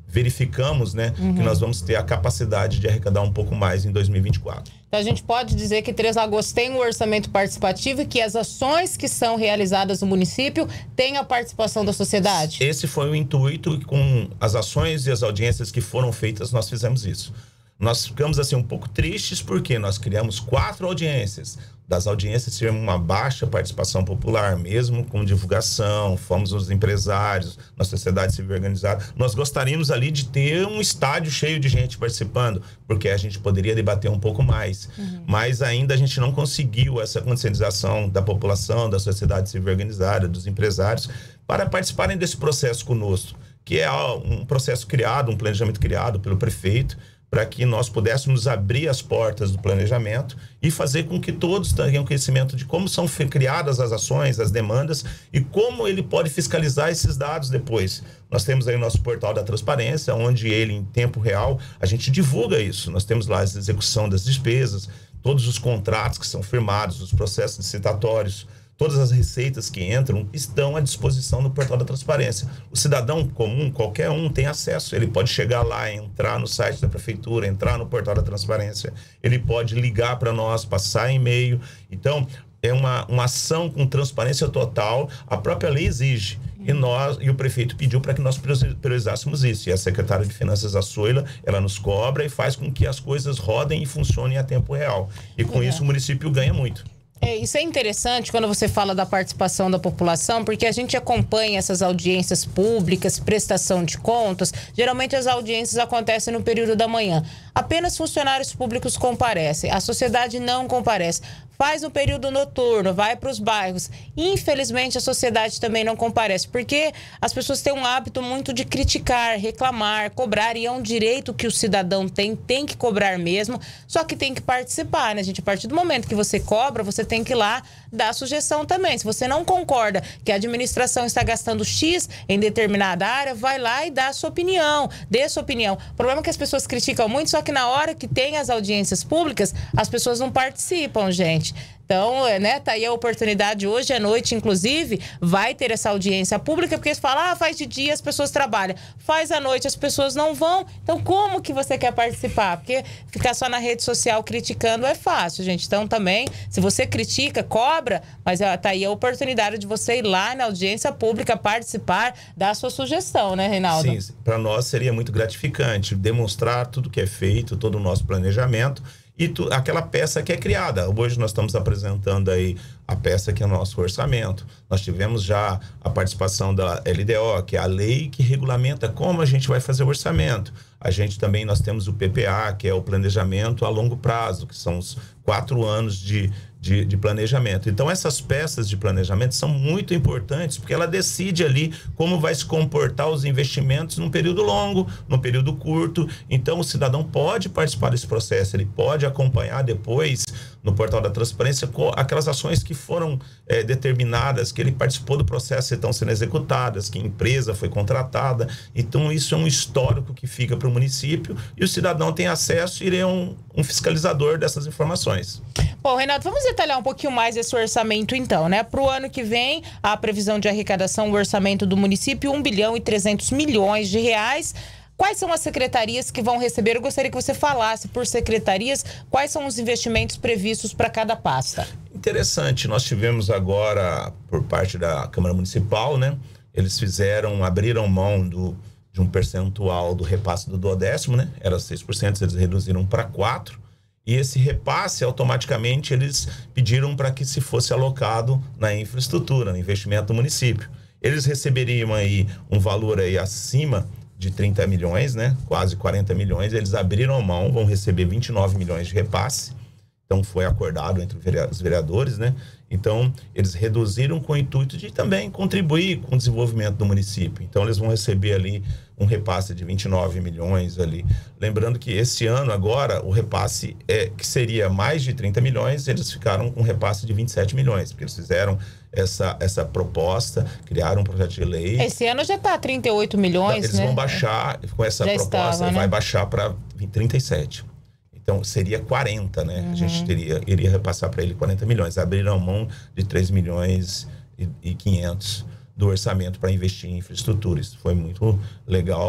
verificamos, né, uhum. que nós vamos ter a capacidade de arrecadar um pouco mais em dois mil e vinte e quatro. Então a gente pode dizer que Três Lagoas tem um orçamento participativo e que as ações que são realizadas no município têm a participação da sociedade? Esse foi o intuito, e com as ações e as audiências que foram feitas, nós fizemos isso. Nós ficamos assim um pouco tristes porque nós criamos quatro audiências. Das audiências tivemos uma baixa participação popular, mesmo com divulgação, fomos os empresários, na sociedade civil organizada. Nós gostaríamos ali de ter um estádio cheio de gente participando, porque a gente poderia debater um pouco mais. Uhum. Mas ainda a gente não conseguiu essa conscientização da população, da sociedade civil organizada, dos empresários, para participarem desse processo conosco, que é um processo criado, um planejamento criado pelo prefeito, para que nós pudéssemos abrir as portas do planejamento e fazer com que todos tenham conhecimento de como são criadas as ações, as demandas e como ele pode fiscalizar esses dados depois. Nós temos aí o nosso portal da transparência, onde ele, em tempo real, a gente divulga isso. Nós temos lá a execução das despesas, todos os contratos que são firmados, os processos licitatórios, todas as receitas que entram estão à disposição no portal da transparência. O cidadão comum, qualquer um, tem acesso. Ele pode chegar lá, entrar no site da prefeitura, entrar no portal da transparência. Ele pode ligar para nós, passar e-mail. Então, é uma, uma ação com transparência total. A própria lei exige. E, nós, e o prefeito pediu para que nós priorizássemos isso. E a secretária de Finanças, a Soila, ela nos cobra e faz com que as coisas rodem e funcionem a tempo real. E com é. isso o município ganha muito. É, isso é interessante quando você fala da participação da população, porque a gente acompanha essas audiências públicas, prestação de contas. Geralmente as audiências acontecem no período da manhã. Apenas funcionários públicos comparecem, a sociedade não comparece. Faz no período noturno, vai para os bairros. Infelizmente, a sociedade também não comparece, porque as pessoas têm um hábito muito de criticar, reclamar, cobrar, e é um direito que o cidadão tem, tem que cobrar mesmo, só que tem que participar, né, gente? A partir do momento que você cobra, você tem que ir lá dar sugestão também. Se você não concorda que a administração está gastando X em determinada área, vai lá e dá a sua opinião, dê a sua opinião. O problema é que as pessoas criticam muito, só que na hora que tem as audiências públicas, as pessoas não participam, gente. Então, né, tá aí a oportunidade hoje à noite, inclusive, vai ter essa audiência pública, porque você fala, ah, faz de dia, as pessoas trabalham. Faz à noite, as pessoas não vão. Então, como que você quer participar? Porque ficar só na rede social criticando é fácil, gente. Então, também, se você critica, cobra, mas ó, tá aí a oportunidade de você ir lá na audiência pública, participar, dar a sua sugestão, né, Reinaldo? Sim, para nós seria muito gratificante demonstrar tudo que é feito, todo o nosso planejamento, e tu, aquela peça que é criada. Hoje nós estamos apresentando aí a peça que é o nosso orçamento. Nós tivemos já a participação da L D O, que é a lei que regulamenta como a gente vai fazer o orçamento. A gente também, nós temos o P P A, que é o planejamento a longo prazo, que são os quatro anos de, de, de planejamento. Então, essas peças de planejamento são muito importantes, porque ela decide ali como vai se comportar os investimentos num período longo, num período curto. Então, o cidadão pode participar desse processo, ele pode acompanhar depois no portal da transparência aquelas ações que foram é, determinadas, que ele participou do processo e estão sendo executadas, que a empresa foi contratada. Então, isso é um histórico que fica para o município e o cidadão tem acesso e ele é um, um fiscalizador dessas informações. Bom, Renato, vamos detalhar um pouquinho mais esse orçamento então, né? Para o ano que vem, a previsão de arrecadação, o orçamento do município, um bilhão e trezentos milhões de reais. Quais são as secretarias que vão receber? Eu gostaria que você falasse por secretarias quais são os investimentos previstos para cada pasta. Interessante, nós tivemos agora, por parte da Câmara Municipal, né? Eles fizeram, abriram mão do, de um percentual do repasse do duodécimo, né? Era seis por cento, eles reduziram para quatro por cento. E esse repasse, automaticamente, eles pediram para que se fosse alocado na infraestrutura, no investimento do município. Eles receberiam aí um valor aí acima de trinta milhões, né? Quase quarenta milhões. Eles abriram mão, vão receber vinte e nove milhões de repasse. Então, foi acordado entre os vereadores, né? Então, eles reduziram com o intuito de também contribuir com o desenvolvimento do município. Então, eles vão receber ali um repasse de vinte e nove milhões ali. Lembrando que esse ano, agora, o repasse, é, que seria mais de trinta milhões, eles ficaram com um repasse de vinte e sete milhões, porque eles fizeram essa, essa proposta, criaram um projeto de lei. Esse ano já está trinta e oito milhões, eles né? Vão baixar, com essa já proposta, estava, né? Vai baixar para trinta e sete. Então, seria quarenta, né? Uhum. A gente teria, iria repassar para ele quarenta milhões. Abriram mão de três milhões e quinhentos do orçamento para investir em infraestrutura. Isso foi muito legal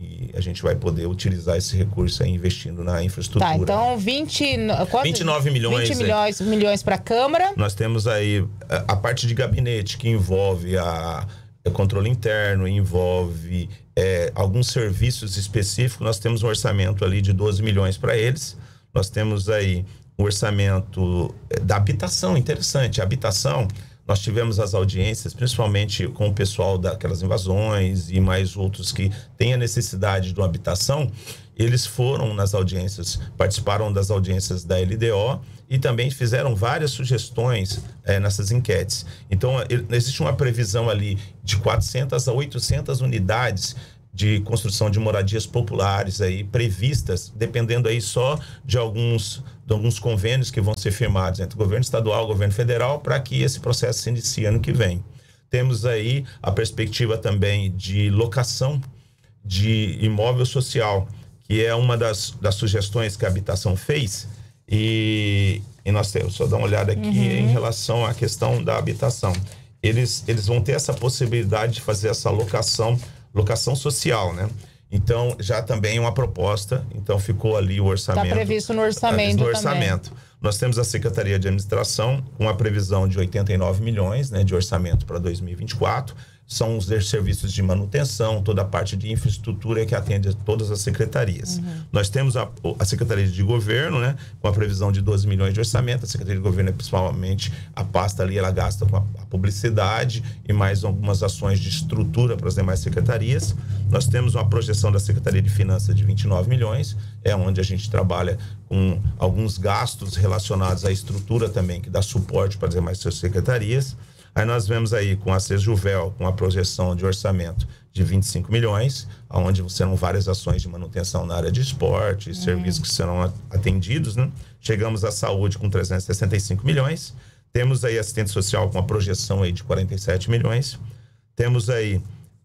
E a gente vai poder utilizar esse recurso aí investindo na infraestrutura. Tá, então vinte, quanto? vinte e nove milhões. vinte milhões, milhões para a Câmara. Nós temos aí a, a parte de gabinete, que envolve a, a controle interno, envolve é, alguns serviços específicos. Nós temos um orçamento ali de doze milhões para eles. Nós temos aí o orçamento da habitação, interessante. A habitação, nós tivemos as audiências, principalmente com o pessoal daquelas invasões e mais outros que têm a necessidade de uma habitação. Eles foram nas audiências, participaram das audiências da L D O e também fizeram várias sugestões é, nessas enquetes. Então, existe uma previsão ali de quatrocentas a oitocentas unidades de construção de moradias populares aí previstas, dependendo aí só de alguns, de alguns convênios que vão ser firmados entre o governo estadual e o governo federal para que esse processo se inicie ano que vem. Temos aí a perspectiva também de locação de imóvel social, que é uma das, das sugestões que a habitação fez, e, e nós temos, só dar uma olhada aqui uhum. em relação à questão da habitação. Eles, eles vão ter essa possibilidade de fazer essa locação locação social, né? Então, já também uma proposta, então ficou ali o orçamento. Está previsto no orçamento no orçamento. Também. Nós temos a Secretaria de Administração com a previsão de oitenta e nove milhões, né, de orçamento para dois mil e vinte e quatro. São os serviços de manutenção, toda a parte de infraestrutura que atende a todas as secretarias. Uhum. Nós temos a, a Secretaria de Governo, né, com a previsão de doze milhões de orçamento. A Secretaria de Governo é principalmente a pasta ali, ela gasta com a, a publicidade e mais algumas ações de estrutura para as demais secretarias. Nós temos uma projeção da Secretaria de Finanças de vinte e nove milhões, é onde a gente trabalha com alguns gastos relacionados à estrutura também, que dá suporte para as demais secretarias. Aí nós vemos aí com a Sejuvel, com a projeção de orçamento de vinte e cinco milhões, onde serão várias ações de manutenção na área de esporte, uhum. serviços que serão atendidos, né? Chegamos à saúde com trezentos e sessenta e cinco milhões. Temos aí assistente social com a projeção aí de quarenta e sete milhões. Temos aí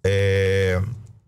é,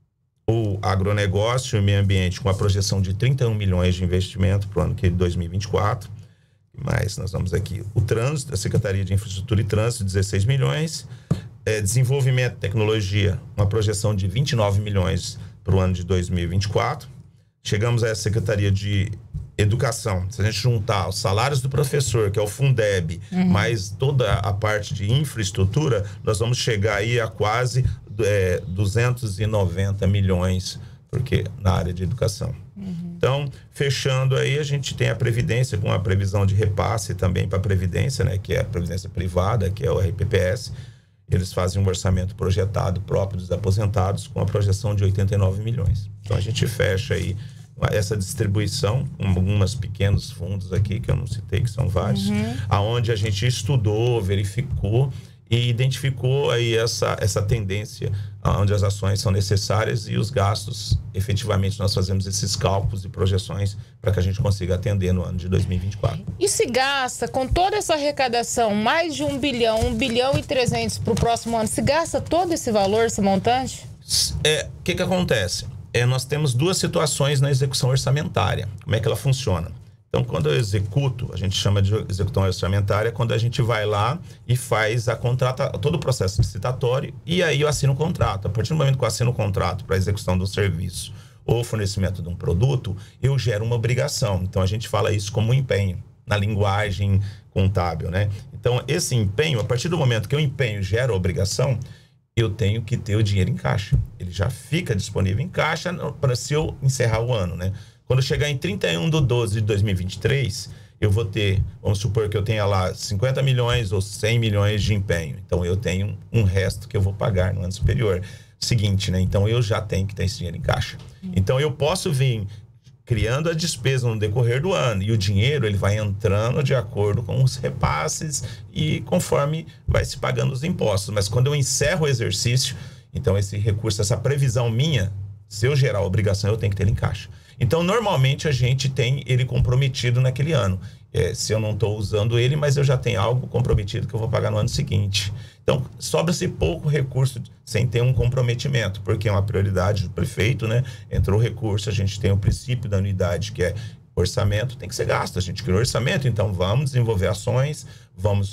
o agronegócio e o meio ambiente com a projeção de trinta e um milhões de investimento para o ano de dois mil e vinte e quatro. Mas nós vamos aqui, o trânsito, a Secretaria de Infraestrutura e Trânsito, dezesseis milhões. É, desenvolvimento e tecnologia, uma projeção de vinte e nove milhões para o ano de dois mil e vinte e quatro. Chegamos à Secretaria de Educação. Se a gente juntar os salários do professor, que é o Fundeb, uhum. mais toda a parte de infraestrutura, nós vamos chegar aí a quase é, duzentos e noventa milhões, porque na área de educação. Uhum. Então, fechando aí, a gente tem a Previdência com a previsão de repasse também para a Previdência, né, que é a Previdência Privada, que é o R P P S. Eles fazem um orçamento projetado próprio dos aposentados com a projeção de oitenta e nove milhões. Então, a gente fecha aí essa distribuição com alguns pequenos fundos aqui, que eu não citei, que são vários, uhum. aonde a gente estudou, verificou e identificou aí essa, essa tendência onde as ações são necessárias e os gastos, efetivamente nós fazemos esses cálculos e projeções para que a gente consiga atender no ano de dois mil e vinte e quatro. E se gasta, com toda essa arrecadação, mais de um bilhão, um bilhão e trezentos para o próximo ano, se gasta todo esse valor, esse montante? É, o que que acontece? É, nós temos duas situações na execução orçamentária. Como é que ela funciona? Então, quando eu executo, a gente chama de execução orçamentária, quando a gente vai lá e faz a contrata, todo o processo licitatório, e aí eu assino o contrato. A partir do momento que eu assino o contrato para a execução do serviço ou fornecimento de um produto, eu gero uma obrigação. Então, a gente fala isso como um empenho, na linguagem contábil, né? Então, esse empenho, a partir do momento que eu empenho gera obrigação, eu tenho que ter o dinheiro em caixa. Ele já fica disponível em caixa para se eu encerrar o ano, né? Quando chegar em trinta e um de doze de dois mil e vinte e três, eu vou ter, vamos supor que eu tenha lá cinquenta milhões ou cem milhões de empenho. Então, eu tenho um resto que eu vou pagar no ano superior. Seguinte, né? Então, eu já tenho que ter esse dinheiro em caixa. Então, eu posso vir criando a despesa no decorrer do ano. E o dinheiro, ele vai entrando de acordo com os repasses e conforme vai se pagando os impostos. Mas quando eu encerro o exercício, então, esse recurso, essa previsão minha, se eu gerar a obrigação, eu tenho que ter ele em caixa. Então, normalmente, a gente tem ele comprometido naquele ano. É, se eu não estou usando ele, mas eu já tenho algo comprometido que eu vou pagar no ano seguinte. Então, sobra-se pouco recurso sem ter um comprometimento, porque é uma prioridade do prefeito, né? Entrou o recurso, a gente tem o princípio da unidade, que é orçamento, tem que ser gasto. A gente criou orçamento, então vamos desenvolver ações, vamos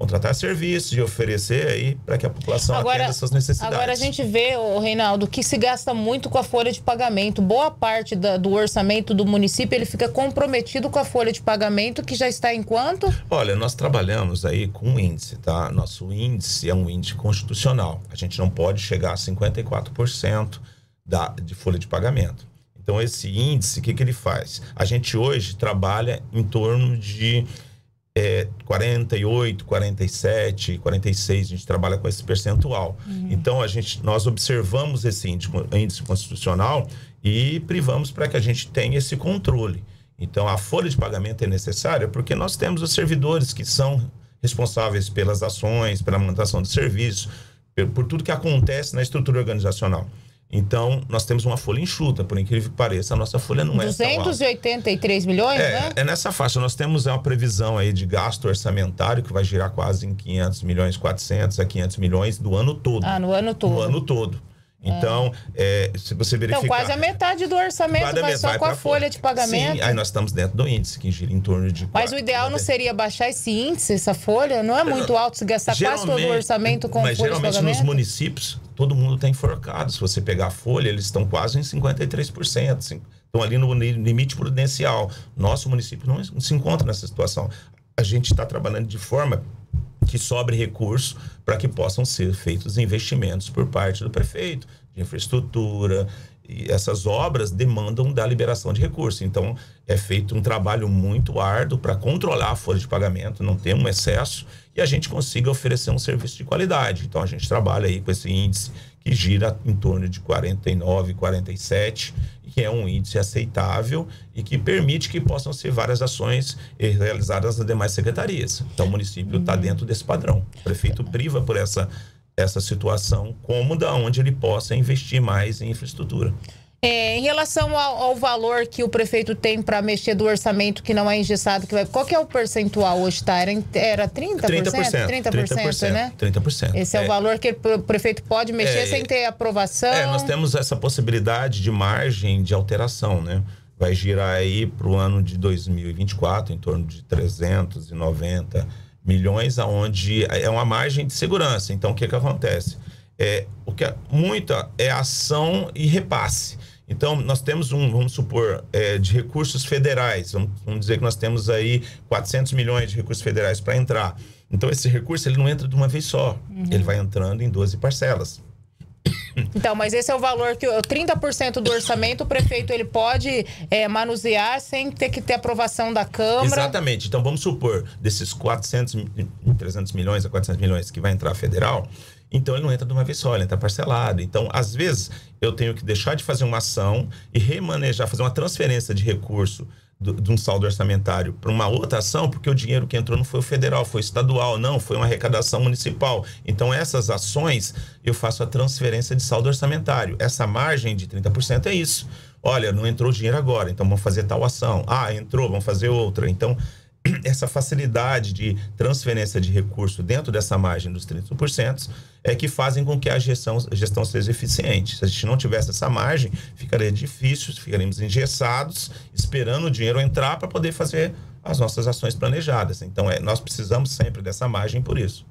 contratar serviços, de oferecer aí para que a população agora, atenda as suas necessidades. Agora a gente vê, ô, Reinaldo, que se gasta muito com a folha de pagamento. Boa parte da, do orçamento do município, ele fica comprometido com a folha de pagamento, que já está em quanto? Olha, nós trabalhamos aí com um índice, tá? Nosso índice é um índice constitucional. A gente não pode chegar a cinquenta e quatro por cento da, de folha de pagamento. Então, esse índice, o que, que ele faz? A gente hoje trabalha em torno de é, quarenta e oito, quarenta e sete, quarenta e seis, a gente trabalha com esse percentual. Uhum. Então, a gente, nós observamos esse índice, índice constitucional e privamos para que a gente tenha esse controle. Então, a folha de pagamento é necessária porque nós temos os servidores que são responsáveis pelas ações, pela manutenção do serviço, por, por tudo que acontece na estrutura organizacional. Então, nós temos uma folha enxuta, por incrível que pareça, a nossa folha não é duzentos e oitenta e três milhões, é, né? É nessa faixa. Nós temos uma previsão aí de gasto orçamentário que vai girar quase em quinhentos milhões, quatrocentos a quinhentos milhões do ano todo. Ah, no ano todo. No ano todo. Então, é. É, se você verificar... Então, quase a metade do orçamento vai só com a folha de pagamento. Sim, aí nós estamos dentro do índice, que gira em torno de... Mas o ideal não seria baixar esse índice, essa folha? Não é muito alto se gastar quase todo o orçamento com folha de pagamento? Mas geralmente nos municípios, todo mundo está enforcado. Se você pegar a folha, eles estão quase em cinquenta e três por cento. Estão ali no limite prudencial. Nosso município não se encontra nessa situação. A gente está trabalhando de forma que sobre recurso para que possam ser feitos investimentos por parte do prefeito, de infraestrutura, e essas obras demandam da liberação de recursos. Então, é feito um trabalho muito árduo para controlar a folha de pagamento, não ter um excesso, e a gente consiga oferecer um serviço de qualidade. Então, a gente trabalha aí com esse índice que gira em torno de quarenta e nove, quarenta e sete, que é um índice aceitável e que permite que possam ser várias ações realizadas nas demais secretarias. Então, o município está uhum. dentro desse padrão. O prefeito priva por essa, essa situação cômoda, onde ele possa investir mais em infraestrutura. É, em relação ao, ao valor que o prefeito tem para mexer do orçamento que não é engessado, que vai, qual que é o percentual hoje? Tá? Era, era trinta por cento? trinta por cento, trinta por cento, né? trinta por cento. Esse é, é o valor que o prefeito pode mexer é, sem ter aprovação? É, nós temos essa possibilidade de margem de alteração, né? Vai girar aí para o ano de dois mil e vinte e quatro em torno de trezentos e noventa milhões, aonde é uma margem de segurança. Então, o que que acontece? É, o que é, muita é ação e repasse. Então, nós temos um, vamos supor, é, de recursos federais. Vamos, vamos dizer que nós temos aí quatrocentos milhões de recursos federais para entrar. Então, esse recurso, ele não entra de uma vez só. Uhum. Ele vai entrando em doze parcelas. Então, mas esse é o valor que trinta por cento do orçamento o prefeito ele pode é, manusear sem ter que ter aprovação da Câmara. Exatamente. Então, vamos supor, desses quatrocentos, trezentos milhões a quatrocentos milhões que vai entrar federal, então ele não entra de uma vez só, ele entra parcelado. Então, às vezes, eu tenho que deixar de fazer uma ação e remanejar, fazer uma transferência de recurso do, de um saldo orçamentário para uma outra ação, porque o dinheiro que entrou não foi o federal, foi o estadual, não, foi uma arrecadação municipal. Então, essas ações, eu faço a transferência de saldo orçamentário. Essa margem de trinta por cento é isso. Olha, não entrou dinheiro agora, então vamos fazer tal ação. Ah, entrou, vamos fazer outra. Então, essa facilidade de transferência de recurso dentro dessa margem dos trinta por cento é que fazem com que a gestão, a gestão seja eficiente. Se a gente não tivesse essa margem, ficaria difícil, ficaríamos engessados, esperando o dinheiro entrar para poder fazer as nossas ações planejadas. Então, é, nós precisamos sempre dessa margem por isso.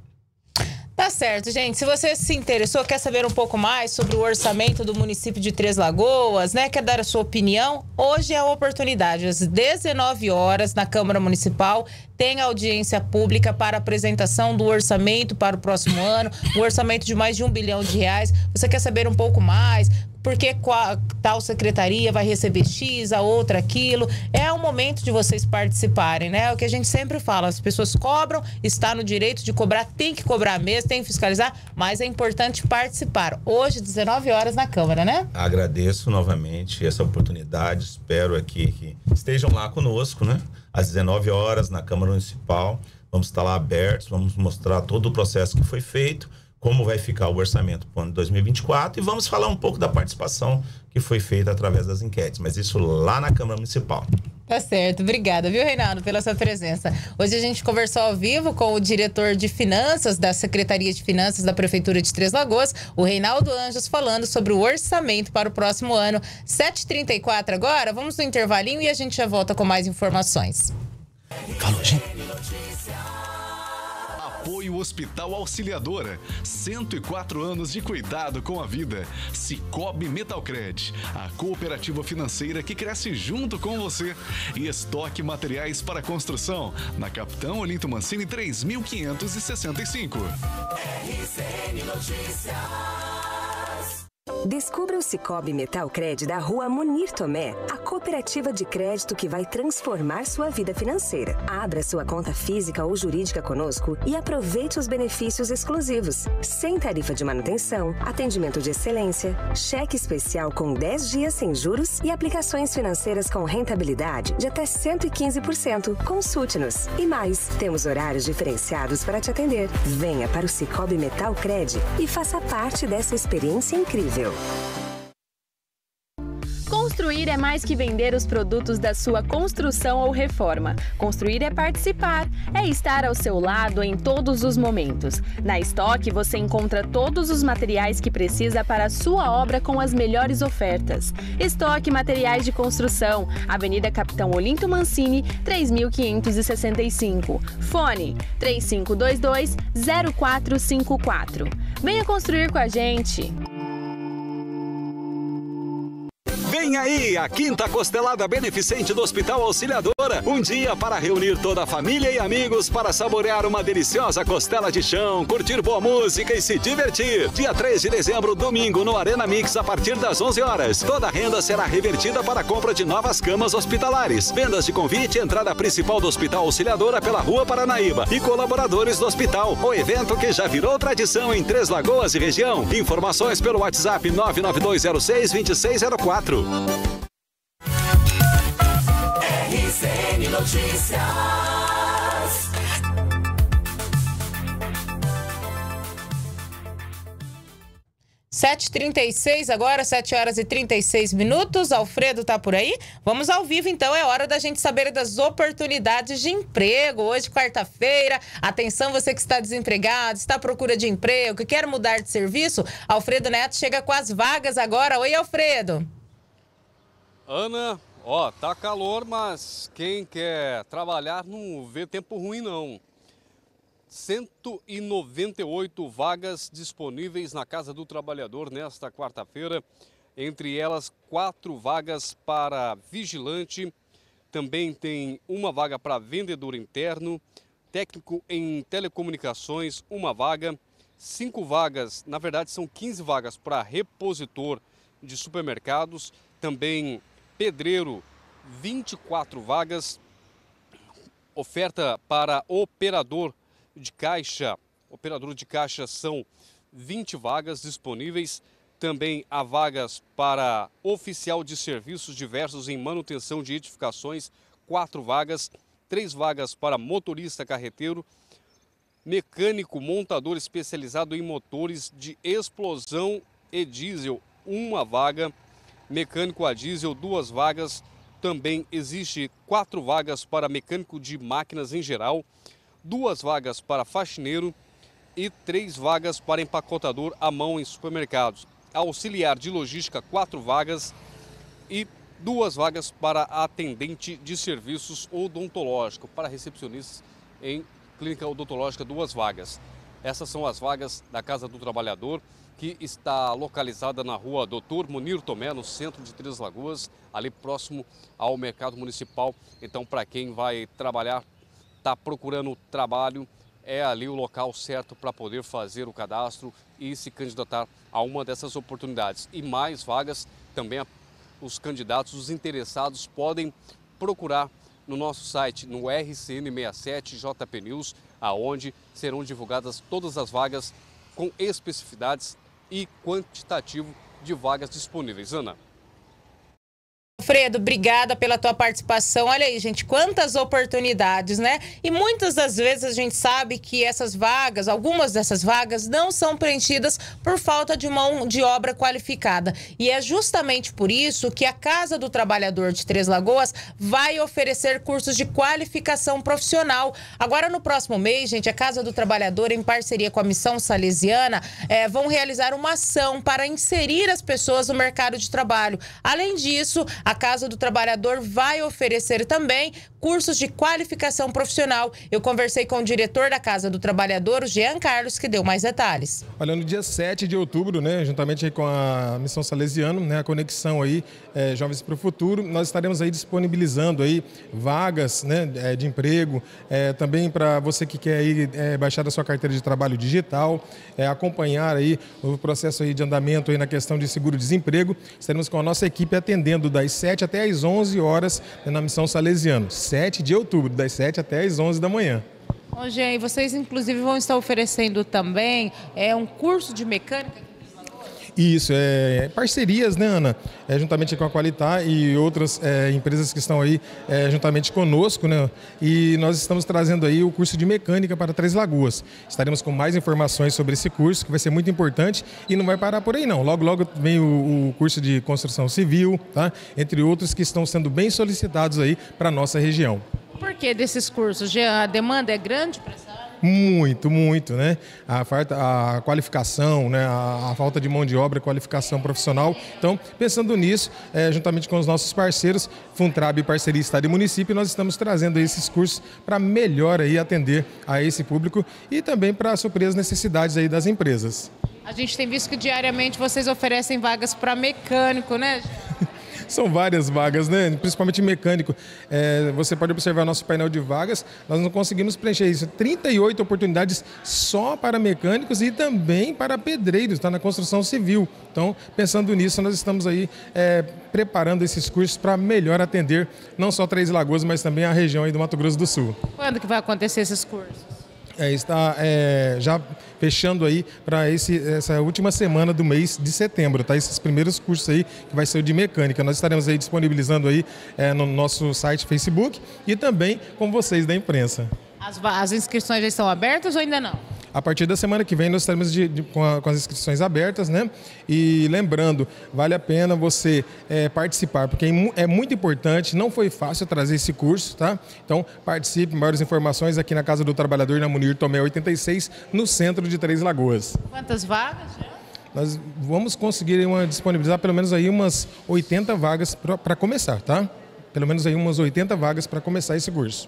Tá certo, gente. Se você se interessou, quer saber um pouco mais sobre o orçamento do município de Três Lagoas, né? Quer dar a sua opinião? Hoje é a oportunidade. Às dezenove horas, na Câmara Municipal, tem audiência pública para apresentação do orçamento para o próximo ano. Um orçamento de mais de um bilhão de reais. Você quer saber um pouco mais? Porque tal secretaria vai receber X, a outra aquilo. É o momento de vocês participarem, né? É o que a gente sempre fala, as pessoas cobram, está no direito de cobrar, tem que cobrar mesmo, tem que fiscalizar, mas é importante participar. Hoje, dezenove horas na Câmara, né? Agradeço novamente essa oportunidade, espero aqui que estejam lá conosco, né? Às dezenove horas na Câmara Municipal, vamos estar lá abertos, vamos mostrar todo o processo que foi feito, como vai ficar o orçamento para o ano de dois mil e vinte e quatro e vamos falar um pouco da participação que foi feita através das enquetes, mas isso lá na Câmara Municipal. Tá certo, obrigada, viu, Reinaldo, pela sua presença. Hoje a gente conversou ao vivo com o diretor de Finanças da Secretaria de Finanças da Prefeitura de Três Lagoas, o Reinaldo Anjos, falando sobre o orçamento para o próximo ano. sete e trinta e quatro agora, vamos no intervalinho e a gente já volta com mais informações. Calor, gente. Apoio Hospital Auxiliadora, cento e quatro anos de cuidado com a vida. Cicobi Metalcred, a cooperativa financeira que cresce junto com você. E Estoque Materiais para Construção, na Capitão Olinto Mancini três mil quinhentos e sessenta e cinco. R C N Notícias. Descubra o Cicobi Metalcred da Rua Munir Tomé, a cooperativa de crédito que vai transformar sua vida financeira. Abra sua conta física ou jurídica conosco e aproveite os benefícios exclusivos. Sem tarifa de manutenção, atendimento de excelência, cheque especial com dez dias sem juros e aplicações financeiras com rentabilidade de até cento e quinze por cento. Consulte-nos. E mais, temos horários diferenciados para te atender. Venha para o Cicobi Metalcred e faça parte dessa experiência incrível. Construir é mais que vender os produtos da sua construção ou reforma. Construir é participar, é estar ao seu lado em todos os momentos. Na Estoque você encontra todos os materiais que precisa para a sua obra com as melhores ofertas. Estoque Materiais de Construção, Avenida Capitão Olinto Mancini, três mil quinhentos e sessenta e cinco. Fone três cinco dois dois, zero quatro cinco quatro. Venha construir com a gente! Vem aí a quinta costelada beneficente do Hospital Auxiliadora. Um dia para reunir toda a família e amigos para saborear uma deliciosa costela de chão, curtir boa música e se divertir. Dia três de dezembro, domingo, no Arena Mix, a partir das onze horas. Toda a renda será revertida para a compra de novas camas hospitalares. Vendas de convite, entrada principal do Hospital Auxiliadora pela Rua Paranaíba e colaboradores do hospital. O evento que já virou tradição em Três Lagoas e região. Informações pelo WhatsApp nove nove dois zero seis, dois seis zero quatro. R C N Notícias. sete e trinta e seis agora, sete horas e trinta e seis minutos. Alfredo tá por aí? Vamos ao vivo, então. É hora da gente saber das oportunidades de emprego. Hoje, quarta-feira. Atenção, você que está desempregado, está à procura de emprego, que quer mudar de serviço. Alfredo Neto chega com as vagas agora. Oi, Alfredo. Ana, ó, tá calor, mas quem quer trabalhar não vê tempo ruim, não. cento e noventa e oito vagas disponíveis na Casa do Trabalhador nesta quarta-feira. Entre elas, quatro vagas para vigilante. Também tem uma vaga para vendedor interno, técnico em telecomunicações, uma vaga. Cinco vagas, na verdade são quinze vagas para repositor de supermercados. Também pedreiro, vinte e quatro vagas. Oferta para operador de caixa. Operador de caixa são vinte vagas disponíveis. Também há vagas para oficial de serviços diversos em manutenção de edificações, quatro vagas. Três vagas para motorista carreteiro. Mecânico montador especializado em motores de explosão e diesel, uma vaga. Mecânico a diesel, duas vagas. Também existe quatro vagas para mecânico de máquinas em geral, duas vagas para faxineiro e três vagas para empacotador à mão em supermercados. Auxiliar de logística, quatro vagas e duas vagas para atendente de serviços odontológicos. Para recepcionistas em clínica odontológica, duas vagas. Essas são as vagas da Casa do Trabalhador, que está localizada na rua Doutor Munir Tomé, no centro de Três Lagoas, ali próximo ao Mercado Municipal. Então, para quem vai trabalhar, está procurando trabalho, é ali o local certo para poder fazer o cadastro e se candidatar a uma dessas oportunidades. E mais vagas, também os candidatos, os interessados, podem procurar no nosso site, no R C N sessenta e sete J P News, aonde serão divulgadas todas as vagas com especificidades e quantitativo de vagas disponíveis. Ana. Alfredo, obrigada pela tua participação. Olha aí, gente, quantas oportunidades, né? E muitas das vezes a gente sabe que essas vagas, algumas dessas vagas não são preenchidas por falta de mão de obra qualificada. E é justamente por isso que a Casa do Trabalhador de Três Lagoas vai oferecer cursos de qualificação profissional. Agora, no próximo mês, gente, a Casa do Trabalhador, em parceria com a Missão Salesiana, é, vão realizar uma ação para inserir as pessoas no mercado de trabalho. Além disso, a Casa do Trabalhador vai oferecer também cursos de qualificação profissional. Eu conversei com o diretor da Casa do Trabalhador, o Jean Carlos, que deu mais detalhes. Olha, no dia sete de outubro, né, juntamente aí com a Missão Salesiano, né, a conexão aí, é, Jovens para o Futuro, nós estaremos aí disponibilizando aí vagas, né, de emprego, é, também para você que quer aí, é, baixar a sua carteira de trabalho digital, é, acompanhar aí o processo aí de andamento aí na questão de seguro-desemprego. Estaremos com a nossa equipe atendendo das sete até às onze horas, né, na Missão Salesiano. sete de outubro, das sete até às onze da manhã. Ô, Jean, vocês inclusive vão estar oferecendo também é, um curso de mecânica? Isso, é parcerias, né, Ana? É, juntamente com a Qualitar e outras é, empresas que estão aí é, juntamente conosco, né? E nós estamos trazendo aí o curso de mecânica para Três Lagoas. Estaremos com mais informações sobre esse curso, que vai ser muito importante e não vai parar por aí, não. Logo, logo vem o, o curso de construção civil, tá? Entre outros que estão sendo bem solicitados aí para a nossa região. Por que desses cursos, Jean? A demanda é grande para essa área? Muito, muito, né? A, farta, a qualificação, né? A, a falta de mão de obra, qualificação profissional. Então, pensando nisso, é, juntamente com os nossos parceiros, Funtrab, Parceria Estado e Município, nós estamos trazendo esses cursos para melhor aí atender a esse público e também para suprir as necessidades aí das empresas. A gente tem visto que diariamente vocês oferecem vagas para mecânico, né? São várias vagas, né? Principalmente mecânico. É, você pode observar nosso painel de vagas, nós não conseguimos preencher isso. trinta e oito oportunidades só para mecânicos e também para pedreiros, está na construção civil. Então, pensando nisso, nós estamos aí é, preparando esses cursos para melhor atender não só Três Lagoas, mas também a região aí do Mato Grosso do Sul. Quando que vai acontecer esses cursos? É, está é, já fechando aí para essa última semana do mês de setembro, tá? Esses primeiros cursos aí, que vai ser o de mecânica. Nós estaremos aí disponibilizando aí é, no nosso site Facebook e também com vocês da imprensa. As, as inscrições já estão abertas ou ainda não? A partir da semana que vem nós estaremos de, de, com, a, com as inscrições abertas, né? E lembrando, vale a pena você é, participar, porque é muito importante, não foi fácil trazer esse curso, tá? Então participe, maiores informações aqui na Casa do Trabalhador, na Munir Tomé oitenta e seis, no centro de Três Lagoas. Quantas vagas já? Nós vamos conseguir uma, disponibilizar pelo menos aí umas oitenta vagas para começar, tá? Pelo menos aí umas oitenta vagas para começar esse curso.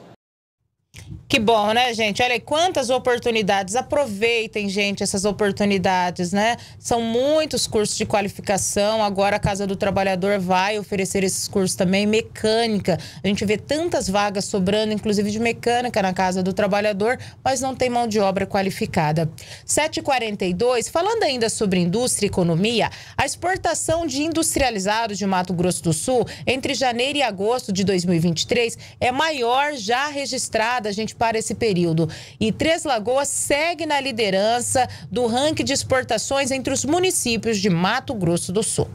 Que bom, né, gente? Olha aí, quantas oportunidades. Aproveitem, gente, essas oportunidades, né? São muitos cursos de qualificação. Agora a Casa do Trabalhador vai oferecer esses cursos também. Mecânica. A gente vê tantas vagas sobrando, inclusive de mecânica na Casa do Trabalhador, mas não tem mão de obra qualificada. sete e quarenta e dois, falando ainda sobre indústria e economia, a exportação de industrializados de Mato Grosso do Sul entre janeiro e agosto de dois mil e vinte e três é maior já registrada, gente, para esse período. E Três Lagoas segue na liderança do ranking de exportações entre os municípios de Mato Grosso do Sul.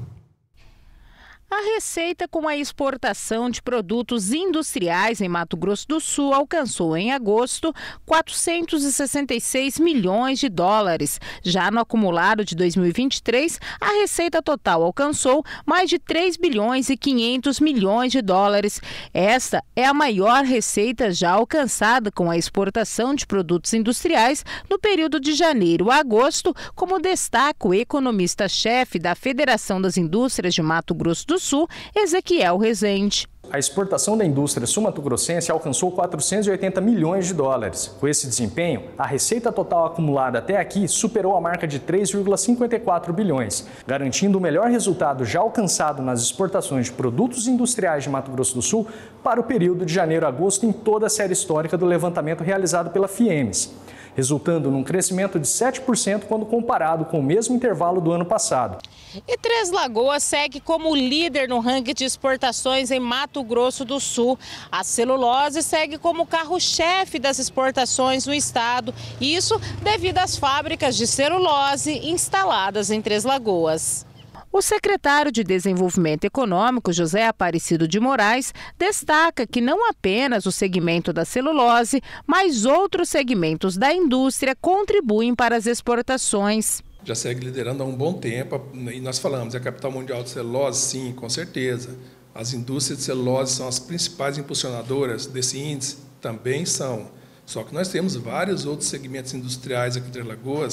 A receita com a exportação de produtos industriais em Mato Grosso do Sul alcançou em agosto quatrocentos e sessenta e seis milhões de dólares. Já no acumulado de dois mil e vinte e três, a receita total alcançou mais de três bilhões e quinhentos milhões de dólares. Esta é a maior receita já alcançada com a exportação de produtos industriais no período de janeiro a agosto, como destaca o economista-chefe da Federação das Indústrias de Mato Grosso do Sul, Ezequiel Rezende. A exportação da indústria sul-mato-grossense alcançou quatrocentos e oitenta milhões de dólares. Com esse desempenho, a receita total acumulada até aqui superou a marca de três vírgula cinquenta e quatro bilhões, garantindo o melhor resultado já alcançado nas exportações de produtos industriais de Mato Grosso do Sul para o período de janeiro a agosto em toda a série histórica do levantamento realizado pela Fiemes, resultando num crescimento de sete por cento quando comparado com o mesmo intervalo do ano passado. E Três Lagoas segue como líder no ranking de exportações em Mato Grosso do Sul. A celulose segue como carro-chefe das exportações no estado, isso devido às fábricas de celulose instaladas em Três Lagoas. O secretário de Desenvolvimento Econômico, José Aparecido de Moraes, destaca que não apenas o segmento da celulose, mas outros segmentos da indústria contribuem para as exportações. Já segue liderando há um bom tempo, e nós falamos, é a capital mundial de celulose? Sim, com certeza. As indústrias de celulose são as principais impulsionadoras desse índice? Também são. Só que nós temos vários outros segmentos industriais aqui em Três Lagoas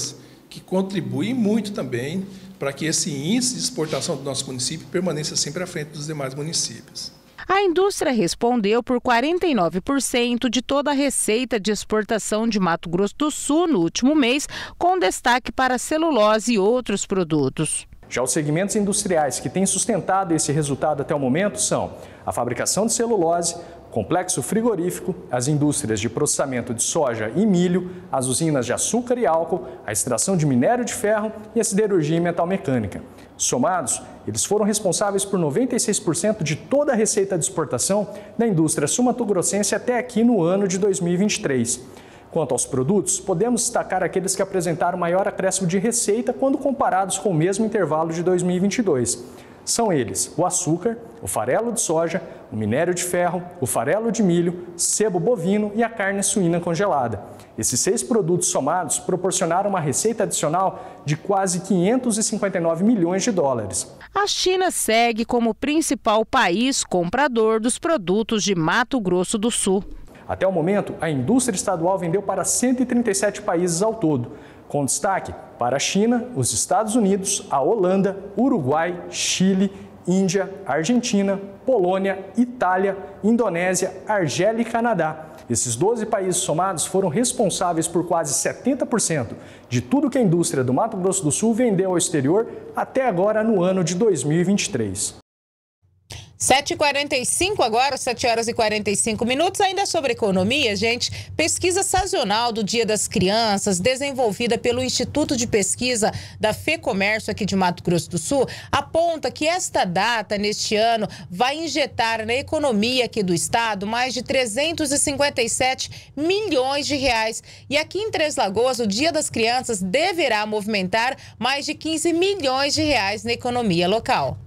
que contribuem muito também para que esse índice de exportação do nosso município permaneça sempre à frente dos demais municípios. A indústria respondeu por quarenta e nove por cento de toda a receita de exportação de Mato Grosso do Sul no último mês, com destaque para celulose e outros produtos. Já os segmentos industriais que têm sustentado esse resultado até o momento são a fabricação de celulose, complexo frigorífico, as indústrias de processamento de soja e milho, as usinas de açúcar e álcool, a extração de minério de ferro e a siderurgia e metalmecânica. Somados, eles foram responsáveis por noventa e seis por cento de toda a receita de exportação da indústria sul-mato-grossense até aqui no ano de dois mil e vinte e três. Quanto aos produtos, podemos destacar aqueles que apresentaram maior acréscimo de receita quando comparados com o mesmo intervalo de dois mil e vinte e dois. São eles o açúcar, o farelo de soja, o minério de ferro, o farelo de milho, sebo bovino e a carne suína congelada. Esses seis produtos somados proporcionaram uma receita adicional de quase quinhentos e cinquenta e nove milhões de dólares. A China segue como principal país comprador dos produtos de Mato Grosso do Sul. Até o momento, a indústria estadual vendeu para cento e trinta e sete países ao todo, com destaque para a China, os Estados Unidos, a Holanda, Uruguai, Chile, Índia, Argentina, Polônia, Itália, Indonésia, Argélia e Canadá. Esses doze países somados foram responsáveis por quase setenta por cento de tudo que a indústria do Mato Grosso do Sul vendeu ao exterior até agora no ano de dois mil e vinte e três. sete e quarenta e cinco agora, sete horas e quarenta e cinco minutos. Ainda sobre economia, gente, pesquisa sazonal do Dia das Crianças, desenvolvida pelo Instituto de Pesquisa da FEComércio aqui de Mato Grosso do Sul, aponta que esta data, neste ano, vai injetar na economia aqui do estado mais de trezentos e cinquenta e sete milhões de reais. E aqui em Três Lagoas, o Dia das Crianças deverá movimentar mais de quinze milhões de reais na economia local.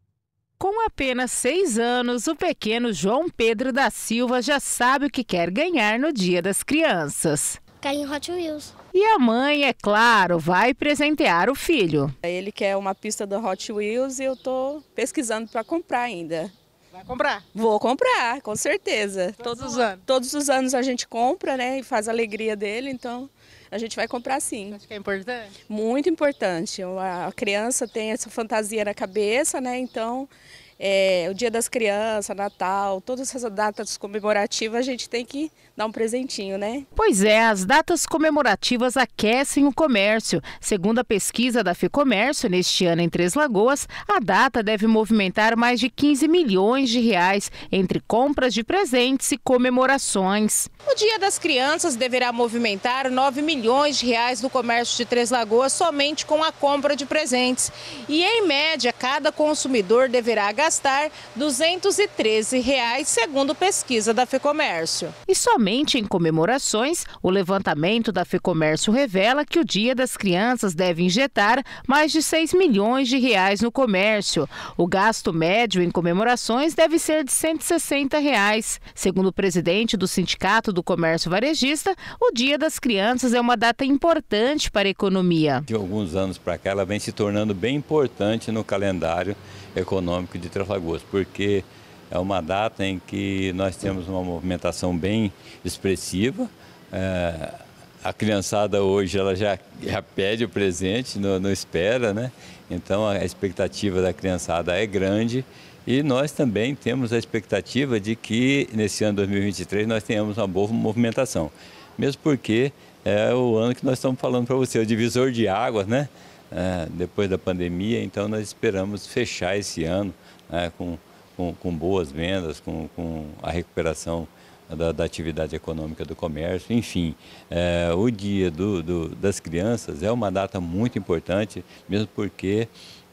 Com apenas seis anos, o pequeno João Pedro da Silva já sabe o que quer ganhar no Dia das Crianças. Carrinho Hot Wheels. E a mãe, é claro, vai presentear o filho. Ele quer uma pista da Hot Wheels e eu estou pesquisando para comprar ainda. Vai comprar? Vou comprar, com certeza. Todos os anos? Todos os anos a gente compra, né, e faz a alegria dele, então a gente vai comprar sim. Acho que é importante? Muito importante. A criança tem essa fantasia na cabeça, né, então é, o Dia das Crianças, Natal, todas essas datas comemorativas a gente tem que dar um presentinho, né? Pois é, as datas comemorativas aquecem o comércio. Segundo a pesquisa da FEComércio, neste ano em Três Lagoas, a data deve movimentar mais de quinze milhões de reais entre compras de presentes e comemorações. O Dia das Crianças deverá movimentar nove milhões de reais no comércio de Três Lagoas somente com a compra de presentes. E, em média, cada consumidor deverá gastar duzentos e treze reais, segundo pesquisa da FEComércio. E somente em comemorações, o levantamento da FEComércio revela que o Dia das Crianças deve injetar mais de seis milhões de reais no comércio. O gasto médio em comemorações deve ser de cento e sessenta reais. Segundo o presidente do Sindicato do Comércio Varejista, o Dia das Crianças é uma data importante para a economia. De alguns anos para cá, ela vem se tornando bem importante no calendário econômico de Três Lagoas, porque é uma data em que nós temos uma movimentação bem expressiva. É, a criançada hoje ela já, já pede o presente, não, não espera, né? Então a expectativa da criançada é grande e nós também temos a expectativa de que nesse ano dois mil e vinte e três nós tenhamos uma boa movimentação. Mesmo porque é o ano que nós estamos falando para você, o divisor de águas, né? É, depois da pandemia, então nós esperamos fechar esse ano, né, com Com, com boas vendas, com, com a recuperação da, da atividade econômica do comércio. Enfim, é, o Dia do, do, das Crianças é uma data muito importante, mesmo porque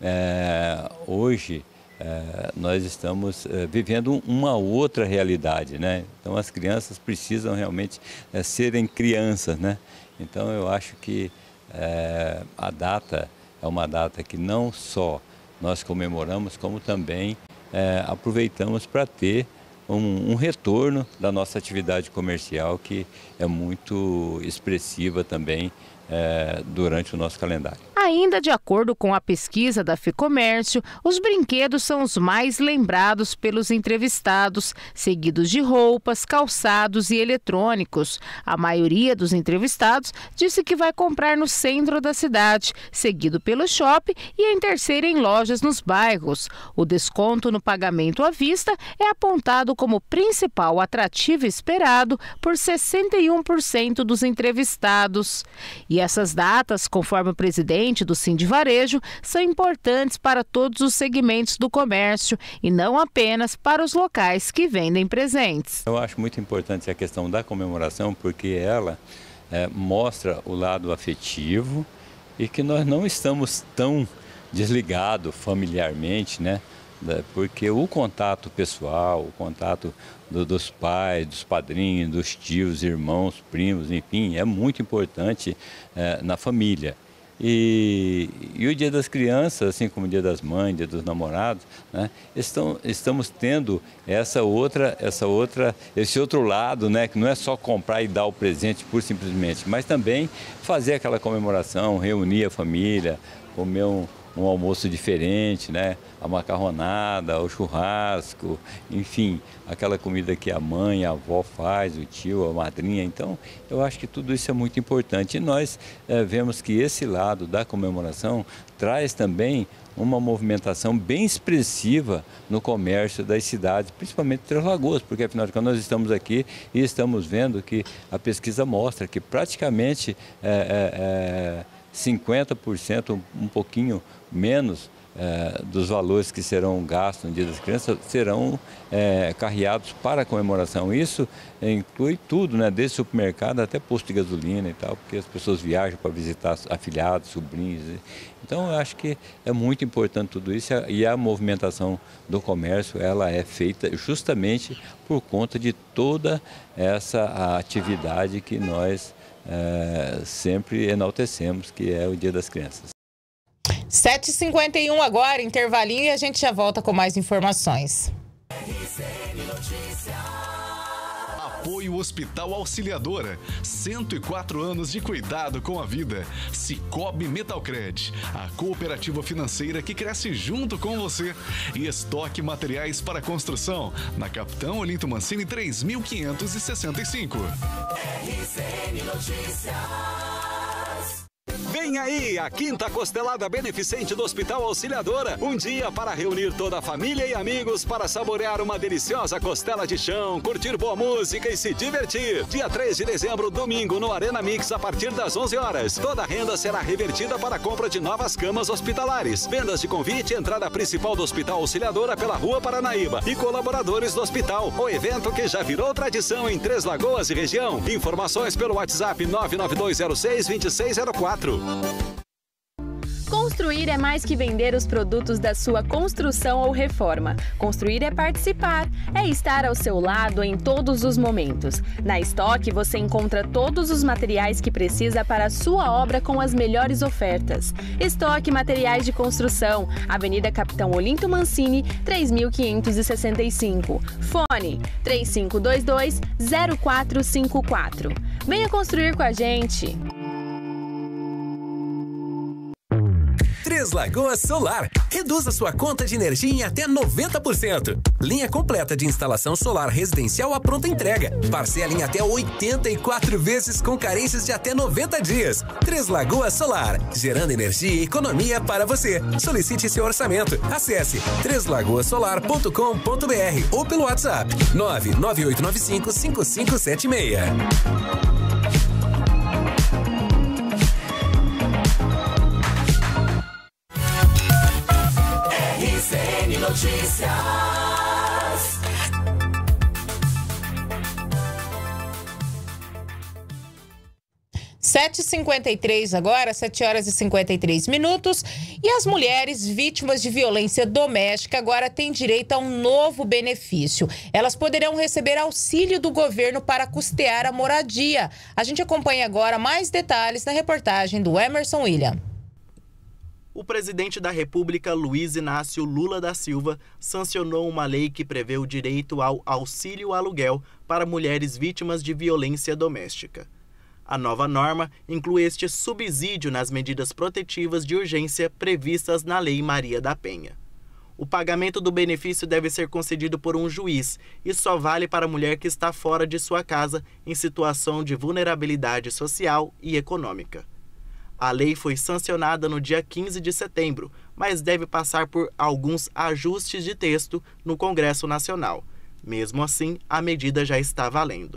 é, hoje é, nós estamos é, vivendo uma outra realidade, né? Então as crianças precisam realmente é, serem crianças, né? Então eu acho que é, a data é uma data que não só nós comemoramos, como também É, aproveitamos para ter um, um retorno da nossa atividade comercial, que é muito expressiva também é, durante o nosso calendário. Ainda de acordo com a pesquisa da Ficomércio, os brinquedos são os mais lembrados pelos entrevistados, seguidos de roupas, calçados e eletrônicos. A maioria dos entrevistados disse que vai comprar no centro da cidade, seguido pelo shopping e em terceira em lojas nos bairros. O desconto no pagamento à vista é apontado como principal atrativo esperado por sessenta e um por cento dos entrevistados. E essas datas, conforme o presidente do Sindivarejo, são importantes para todos os segmentos do comércio e não apenas para os locais que vendem presentes. Eu acho muito importante a questão da comemoração, porque ela é, mostra o lado afetivo e que nós não estamos tão desligados familiarmente, né? Porque o contato pessoal, o contato do, dos pais, dos padrinhos, dos tios, irmãos, primos, enfim, é muito importante é, na família. E, e o Dia das Crianças, assim como o Dia das Mães, Dia dos Namorados, né, estão, estamos tendo essa outra, essa outra, esse outro lado, né, que não é só comprar e dar o presente por simplesmente, mas também fazer aquela comemoração, reunir a família, comer um um almoço diferente, né? A macarronada, o churrasco, enfim, aquela comida que a mãe, a avó faz, o tio, a madrinha. Então, eu acho que tudo isso é muito importante. E nós é, vemos que esse lado da comemoração traz também uma movimentação bem expressiva no comércio das cidades, principalmente Três Lagoas, porque afinal de contas nós estamos aqui e estamos vendo que a pesquisa mostra que praticamente é, é, é, cinquenta por cento, um pouquinho menos é, dos valores que serão gastos no Dia das Crianças serão é, carreados para a comemoração. Isso inclui tudo, né? Desde supermercado até posto de gasolina e tal, porque as pessoas viajam para visitar afilhados, sobrinhos. Então eu acho que é muito importante tudo isso, e a movimentação do comércio ela é feita justamente por conta de toda essa atividade que nós É, sempre enaltecemos, que é o Dia das Crianças. sete e cinquenta e um agora, intervalinho, e a gente já volta com mais informações. Apoio Hospital Auxiliadora, cento e quatro anos de cuidado com a vida. Cicobi Metalcred, a cooperativa financeira que cresce junto com você. E Estoque Materiais para Construção, na Capitão Olinto Mancini três mil quinhentos e sessenta e cinco. R C N Notícias. Vem aí a quinta costelada beneficente do Hospital Auxiliadora. Um dia para reunir toda a família e amigos para saborear uma deliciosa costela de chão, curtir boa música e se divertir. Dia três de dezembro, domingo, no Arena Mix, a partir das onze horas. Toda a renda será revertida para a compra de novas camas hospitalares. Vendas de convite, entrada principal do Hospital Auxiliadora pela Rua Paranaíba e colaboradores do hospital. O evento que já virou tradição em Três Lagoas e região. Informações pelo WhatsApp nove nove dois zero seis, dois seis zero quatro. Construir é mais que vender os produtos da sua construção ou reforma. Construir é participar, é estar ao seu lado em todos os momentos. Na Estoque você encontra todos os materiais que precisa para a sua obra com as melhores ofertas. Estoque Materiais de Construção, Avenida Capitão Olinto Mancini, três mil quinhentos e sessenta e cinco. Fone três cinco dois dois, zero quatro cinco quatro. Venha construir com a gente! Três Lagoas Solar. Reduza sua conta de energia em até noventa por cento. Linha completa de instalação solar residencial à pronta entrega. Parcela em até oitenta e quatro vezes com carências de até noventa dias. Três Lagoas Solar. Gerando energia e economia para você. Solicite seu orçamento. Acesse três lagoas solar ponto com ponto br ou pelo WhatsApp nove nove oito nove cinco, cinco cinco sete seis. R C N Notícias. sete e cinquenta e três agora, sete horas e cinquenta e três minutos. E as mulheres vítimas de violência doméstica agora têm direito a um novo benefício. Elas poderão receber auxílio do governo para custear a moradia. A gente acompanha agora mais detalhes na reportagem do Emerson William. O presidente da República, Luiz Inácio Lula da Silva, sancionou uma lei que prevê o direito ao auxílio aluguel para mulheres vítimas de violência doméstica. A nova norma inclui este subsídio nas medidas protetivas de urgência previstas na Lei Maria da Penha. O pagamento do benefício deve ser concedido por um juiz e só vale para a mulher que está fora de sua casa em situação de vulnerabilidade social e econômica. A lei foi sancionada no dia quinze de setembro, mas deve passar por alguns ajustes de texto no Congresso Nacional. Mesmo assim, a medida já está valendo.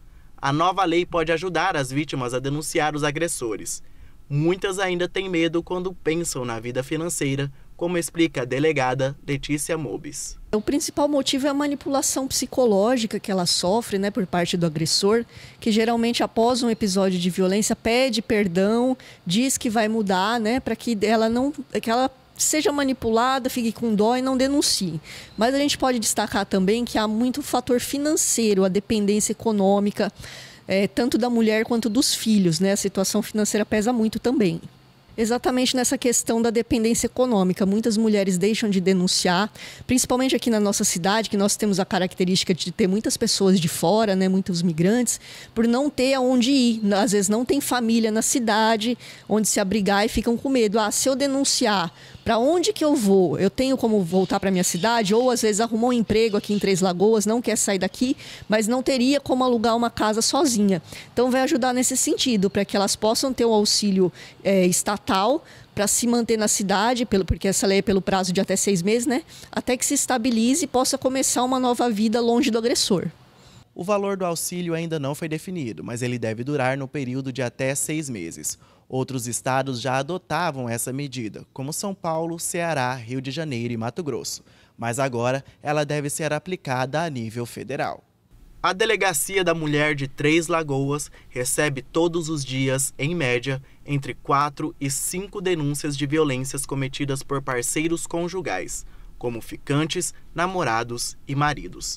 A nova lei pode ajudar as vítimas a denunciar os agressores. Muitas ainda têm medo quando pensam na vida financeira, como explica a delegada Letícia Mobis. O principal motivo é a manipulação psicológica que ela sofre, né, por parte do agressor, que geralmente após um episódio de violência pede perdão, diz que vai mudar, né, para que ela não, que ela seja manipulada, fique com dó e não denuncie. Mas a gente pode destacar também que há muito fator financeiro, a dependência econômica, é, tanto da mulher quanto dos filhos, né? A situação financeira pesa muito também. Exatamente nessa questão da dependência econômica. Muitas mulheres deixam de denunciar, principalmente aqui na nossa cidade, que nós temos a característica de ter muitas pessoas de fora, né, muitos migrantes, por não ter aonde ir. Às vezes não tem família na cidade onde se abrigar e ficam com medo. Ah, se eu denunciar, para onde que eu vou? Eu tenho como voltar para minha cidade? Ou às vezes arrumou um emprego aqui em Três Lagoas, não quer sair daqui, mas não teria como alugar uma casa sozinha. Então vai ajudar nesse sentido, para que elas possam ter o auxílio é, estatal para se manter na cidade, pelo, porque essa lei é pelo prazo de até seis meses, né? Até que se estabilize e possa começar uma nova vida longe do agressor. O valor do auxílio ainda não foi definido, mas ele deve durar no período de até seis meses. Outros estados já adotavam essa medida, como São Paulo, Ceará, Rio de Janeiro e Mato Grosso. Mas agora ela deve ser aplicada a nível federal. A Delegacia da Mulher de Três Lagoas recebe todos os dias, em média, entre quatro e cinco denúncias de violências cometidas por parceiros conjugais, como ficantes, namorados e maridos.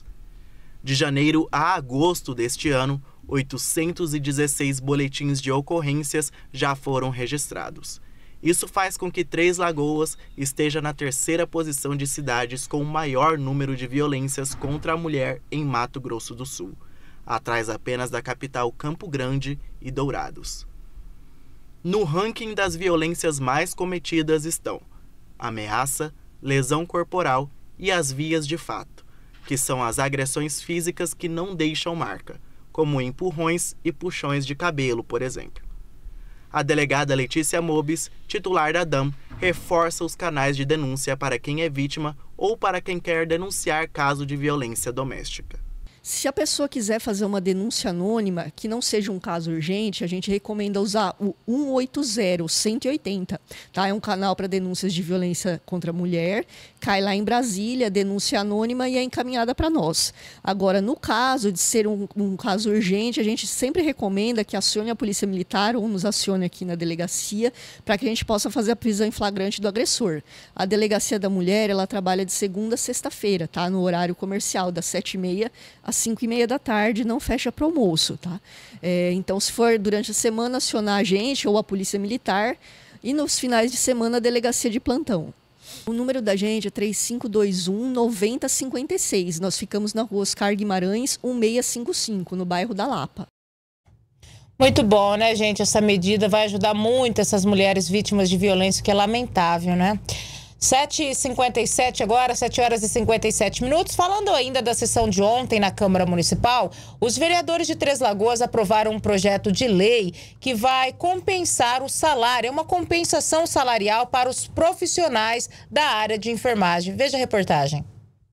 De janeiro a agosto deste ano, oitocentos e dezesseis boletins de ocorrências já foram registrados. Isso faz com que Três Lagoas esteja na terceira posição de cidades com o maior número de violências contra a mulher em Mato Grosso do Sul, atrás apenas da capital Campo Grande e Dourados. No ranking das violências mais cometidas estão ameaça, lesão corporal e as vias de fato, que são as agressões físicas que não deixam marca, como empurrões e puxões de cabelo, por exemplo. A delegada Letícia Mobis, titular da D A M, reforça os canais de denúncia para quem é vítima ou para quem quer denunciar caso de violência doméstica. Se a pessoa quiser fazer uma denúncia anônima, que não seja um caso urgente, a gente recomenda usar o um oito zero, cento e oitenta. Tá? É um canal para denúncias de violência contra a mulher. Cai lá em Brasília, denúncia anônima e é encaminhada para nós. Agora, no caso de ser um, um caso urgente, a gente sempre recomenda que acione a Polícia Militar ou nos acione aqui na delegacia para que a gente possa fazer a prisão em flagrante do agressor. A Delegacia da Mulher, ela trabalha de segunda a sexta-feira, tá? No horário comercial, das sete e meia às cinco e meia da tarde, não fecha para almoço, tá? É, então, se for durante a semana, acionar a gente ou a Polícia Militar e nos finais de semana a Delegacia de Plantão. O número da gente é três cinco dois um, nove zero cinco seis. Nós ficamos na rua Oscar Guimarães, um seis cinco cinco, no bairro da Lapa. Muito bom, né, gente? Essa medida vai ajudar muito essas mulheres vítimas de violência, que é lamentável, né? sete e cinquenta e sete agora, sete horas e cinquenta e sete minutos. Falando ainda da sessão de ontem na Câmara Municipal, os vereadores de Três Lagoas aprovaram um projeto de lei que vai compensar o salário, é uma compensação salarial para os profissionais da área de enfermagem. Veja a reportagem.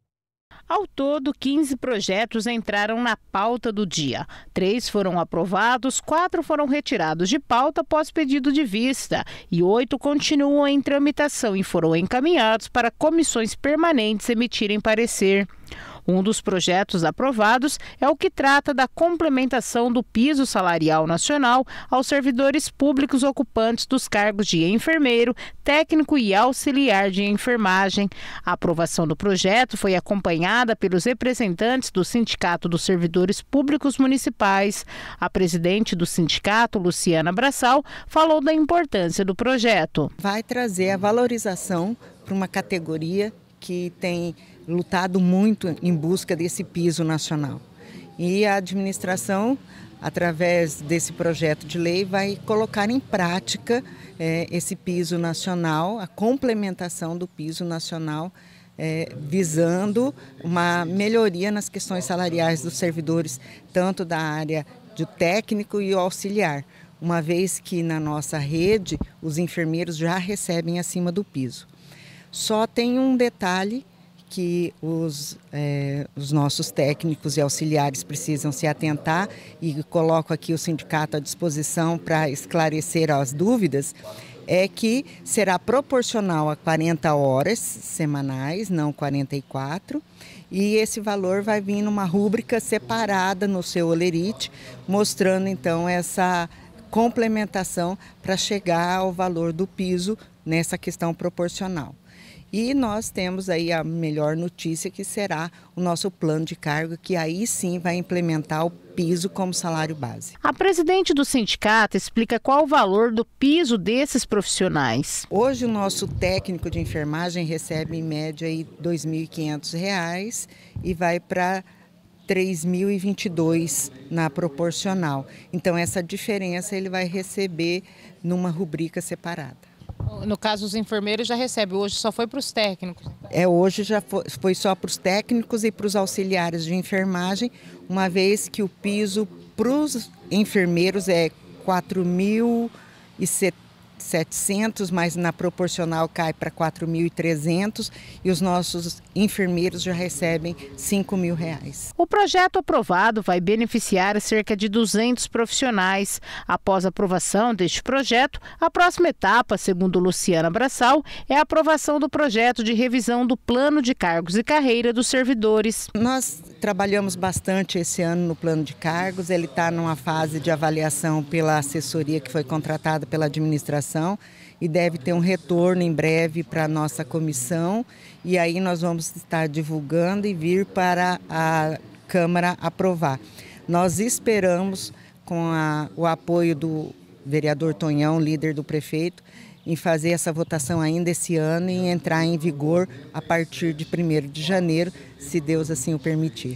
Ao todo, quinze projetos entraram na pauta do dia. Três foram aprovados, quatro foram retirados de pauta após pedido de vista e oito continuam em tramitação e foram encaminhados para comissões permanentes emitirem parecer. Um dos projetos aprovados é o que trata da complementação do piso salarial nacional aos servidores públicos ocupantes dos cargos de enfermeiro, técnico e auxiliar de enfermagem. A aprovação do projeto foi acompanhada pelos representantes do Sindicato dos Servidores Públicos Municipais. A presidente do sindicato, Luciana Braçal, falou da importância do projeto. Vai trazer a valorização para uma categoria que tem lutado muito em busca desse piso nacional. E a administração, através desse projeto de lei, vai colocar em prática é, esse piso nacional, a complementação do piso nacional, é, visando uma melhoria nas questões salariais dos servidores, tanto da área do técnico e auxiliar, uma vez que na nossa rede os enfermeiros já recebem acima do piso. Só tem um detalhe que os, é, os nossos técnicos e auxiliares precisam se atentar, e coloco aqui o sindicato à disposição para esclarecer as dúvidas, é que será proporcional a quarenta horas semanais, não quarenta e quatro, e esse valor vai vir numa rúbrica separada no seu holerite, mostrando então essa complementação para chegar ao valor do piso nessa questão proporcional. E nós temos aí a melhor notícia, que será o nosso plano de cargo, que aí sim vai implementar o piso como salário base. A presidente do sindicato explica qual o valor do piso desses profissionais. Hoje o nosso técnico de enfermagem recebe em média aí dois mil e quinhentos reais e vai para três mil e vinte e dois na proporcional. Então essa diferença ele vai receber numa rubrica separada. No caso, os enfermeiros já recebem, hoje só foi para os técnicos. É, hoje já foi, foi só para os técnicos e para os auxiliares de enfermagem, uma vez que o piso para os enfermeiros é quatro mil e setecentos, mas na proporcional cai para quatro mil e trezentos, e os nossos enfermeiros já recebem cinco mil reais. O projeto aprovado vai beneficiar cerca de duzentos profissionais. Após a aprovação deste projeto, a próxima etapa, segundo Luciana Braçal, é a aprovação do projeto de revisão do plano de cargos e carreira dos servidores. Nós trabalhamos bastante esse ano no plano de cargos, ele está numa fase de avaliação pela assessoria que foi contratada pela administração, e deve ter um retorno em breve para a nossa comissão, e aí nós vamos estar divulgando e vir para a Câmara aprovar. Nós esperamos, com a, o apoio do vereador Tonhão, líder do prefeito, em fazer essa votação ainda esse ano e entrar em vigor a partir de primeiro de janeiro, se Deus assim o permitir.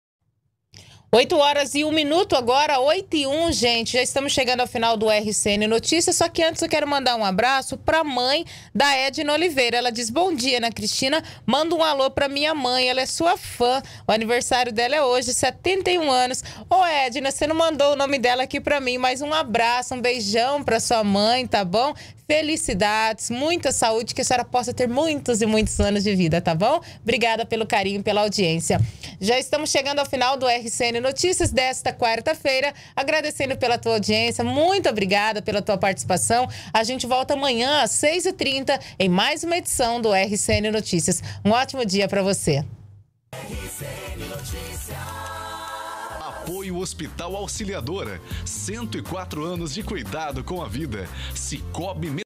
oito horas e um minuto agora, oito e um, gente. Já estamos chegando ao final do R C N Notícias, só que antes eu quero mandar um abraço para a mãe da Edna Oliveira. Ela diz: bom dia, Ana Cristina, manda um alô para minha mãe, ela é sua fã. O aniversário dela é hoje, setenta e um anos. Ô Edna, você não mandou o nome dela aqui para mim, mas um abraço, um beijão para sua mãe, tá bom? Felicidades, muita saúde, que a senhora possa ter muitos e muitos anos de vida, tá bom? Obrigada pelo carinho, pela audiência. Já estamos chegando ao final do R C N Notícias desta quarta-feira, agradecendo pela tua audiência, muito obrigada pela tua participação. A gente volta amanhã às seis e trinta em mais uma edição do R C N Notícias. Um ótimo dia para você. R C N Notícias. Apoio Hospital Auxiliadora. cento e quatro anos de cuidado com a vida. Cicobi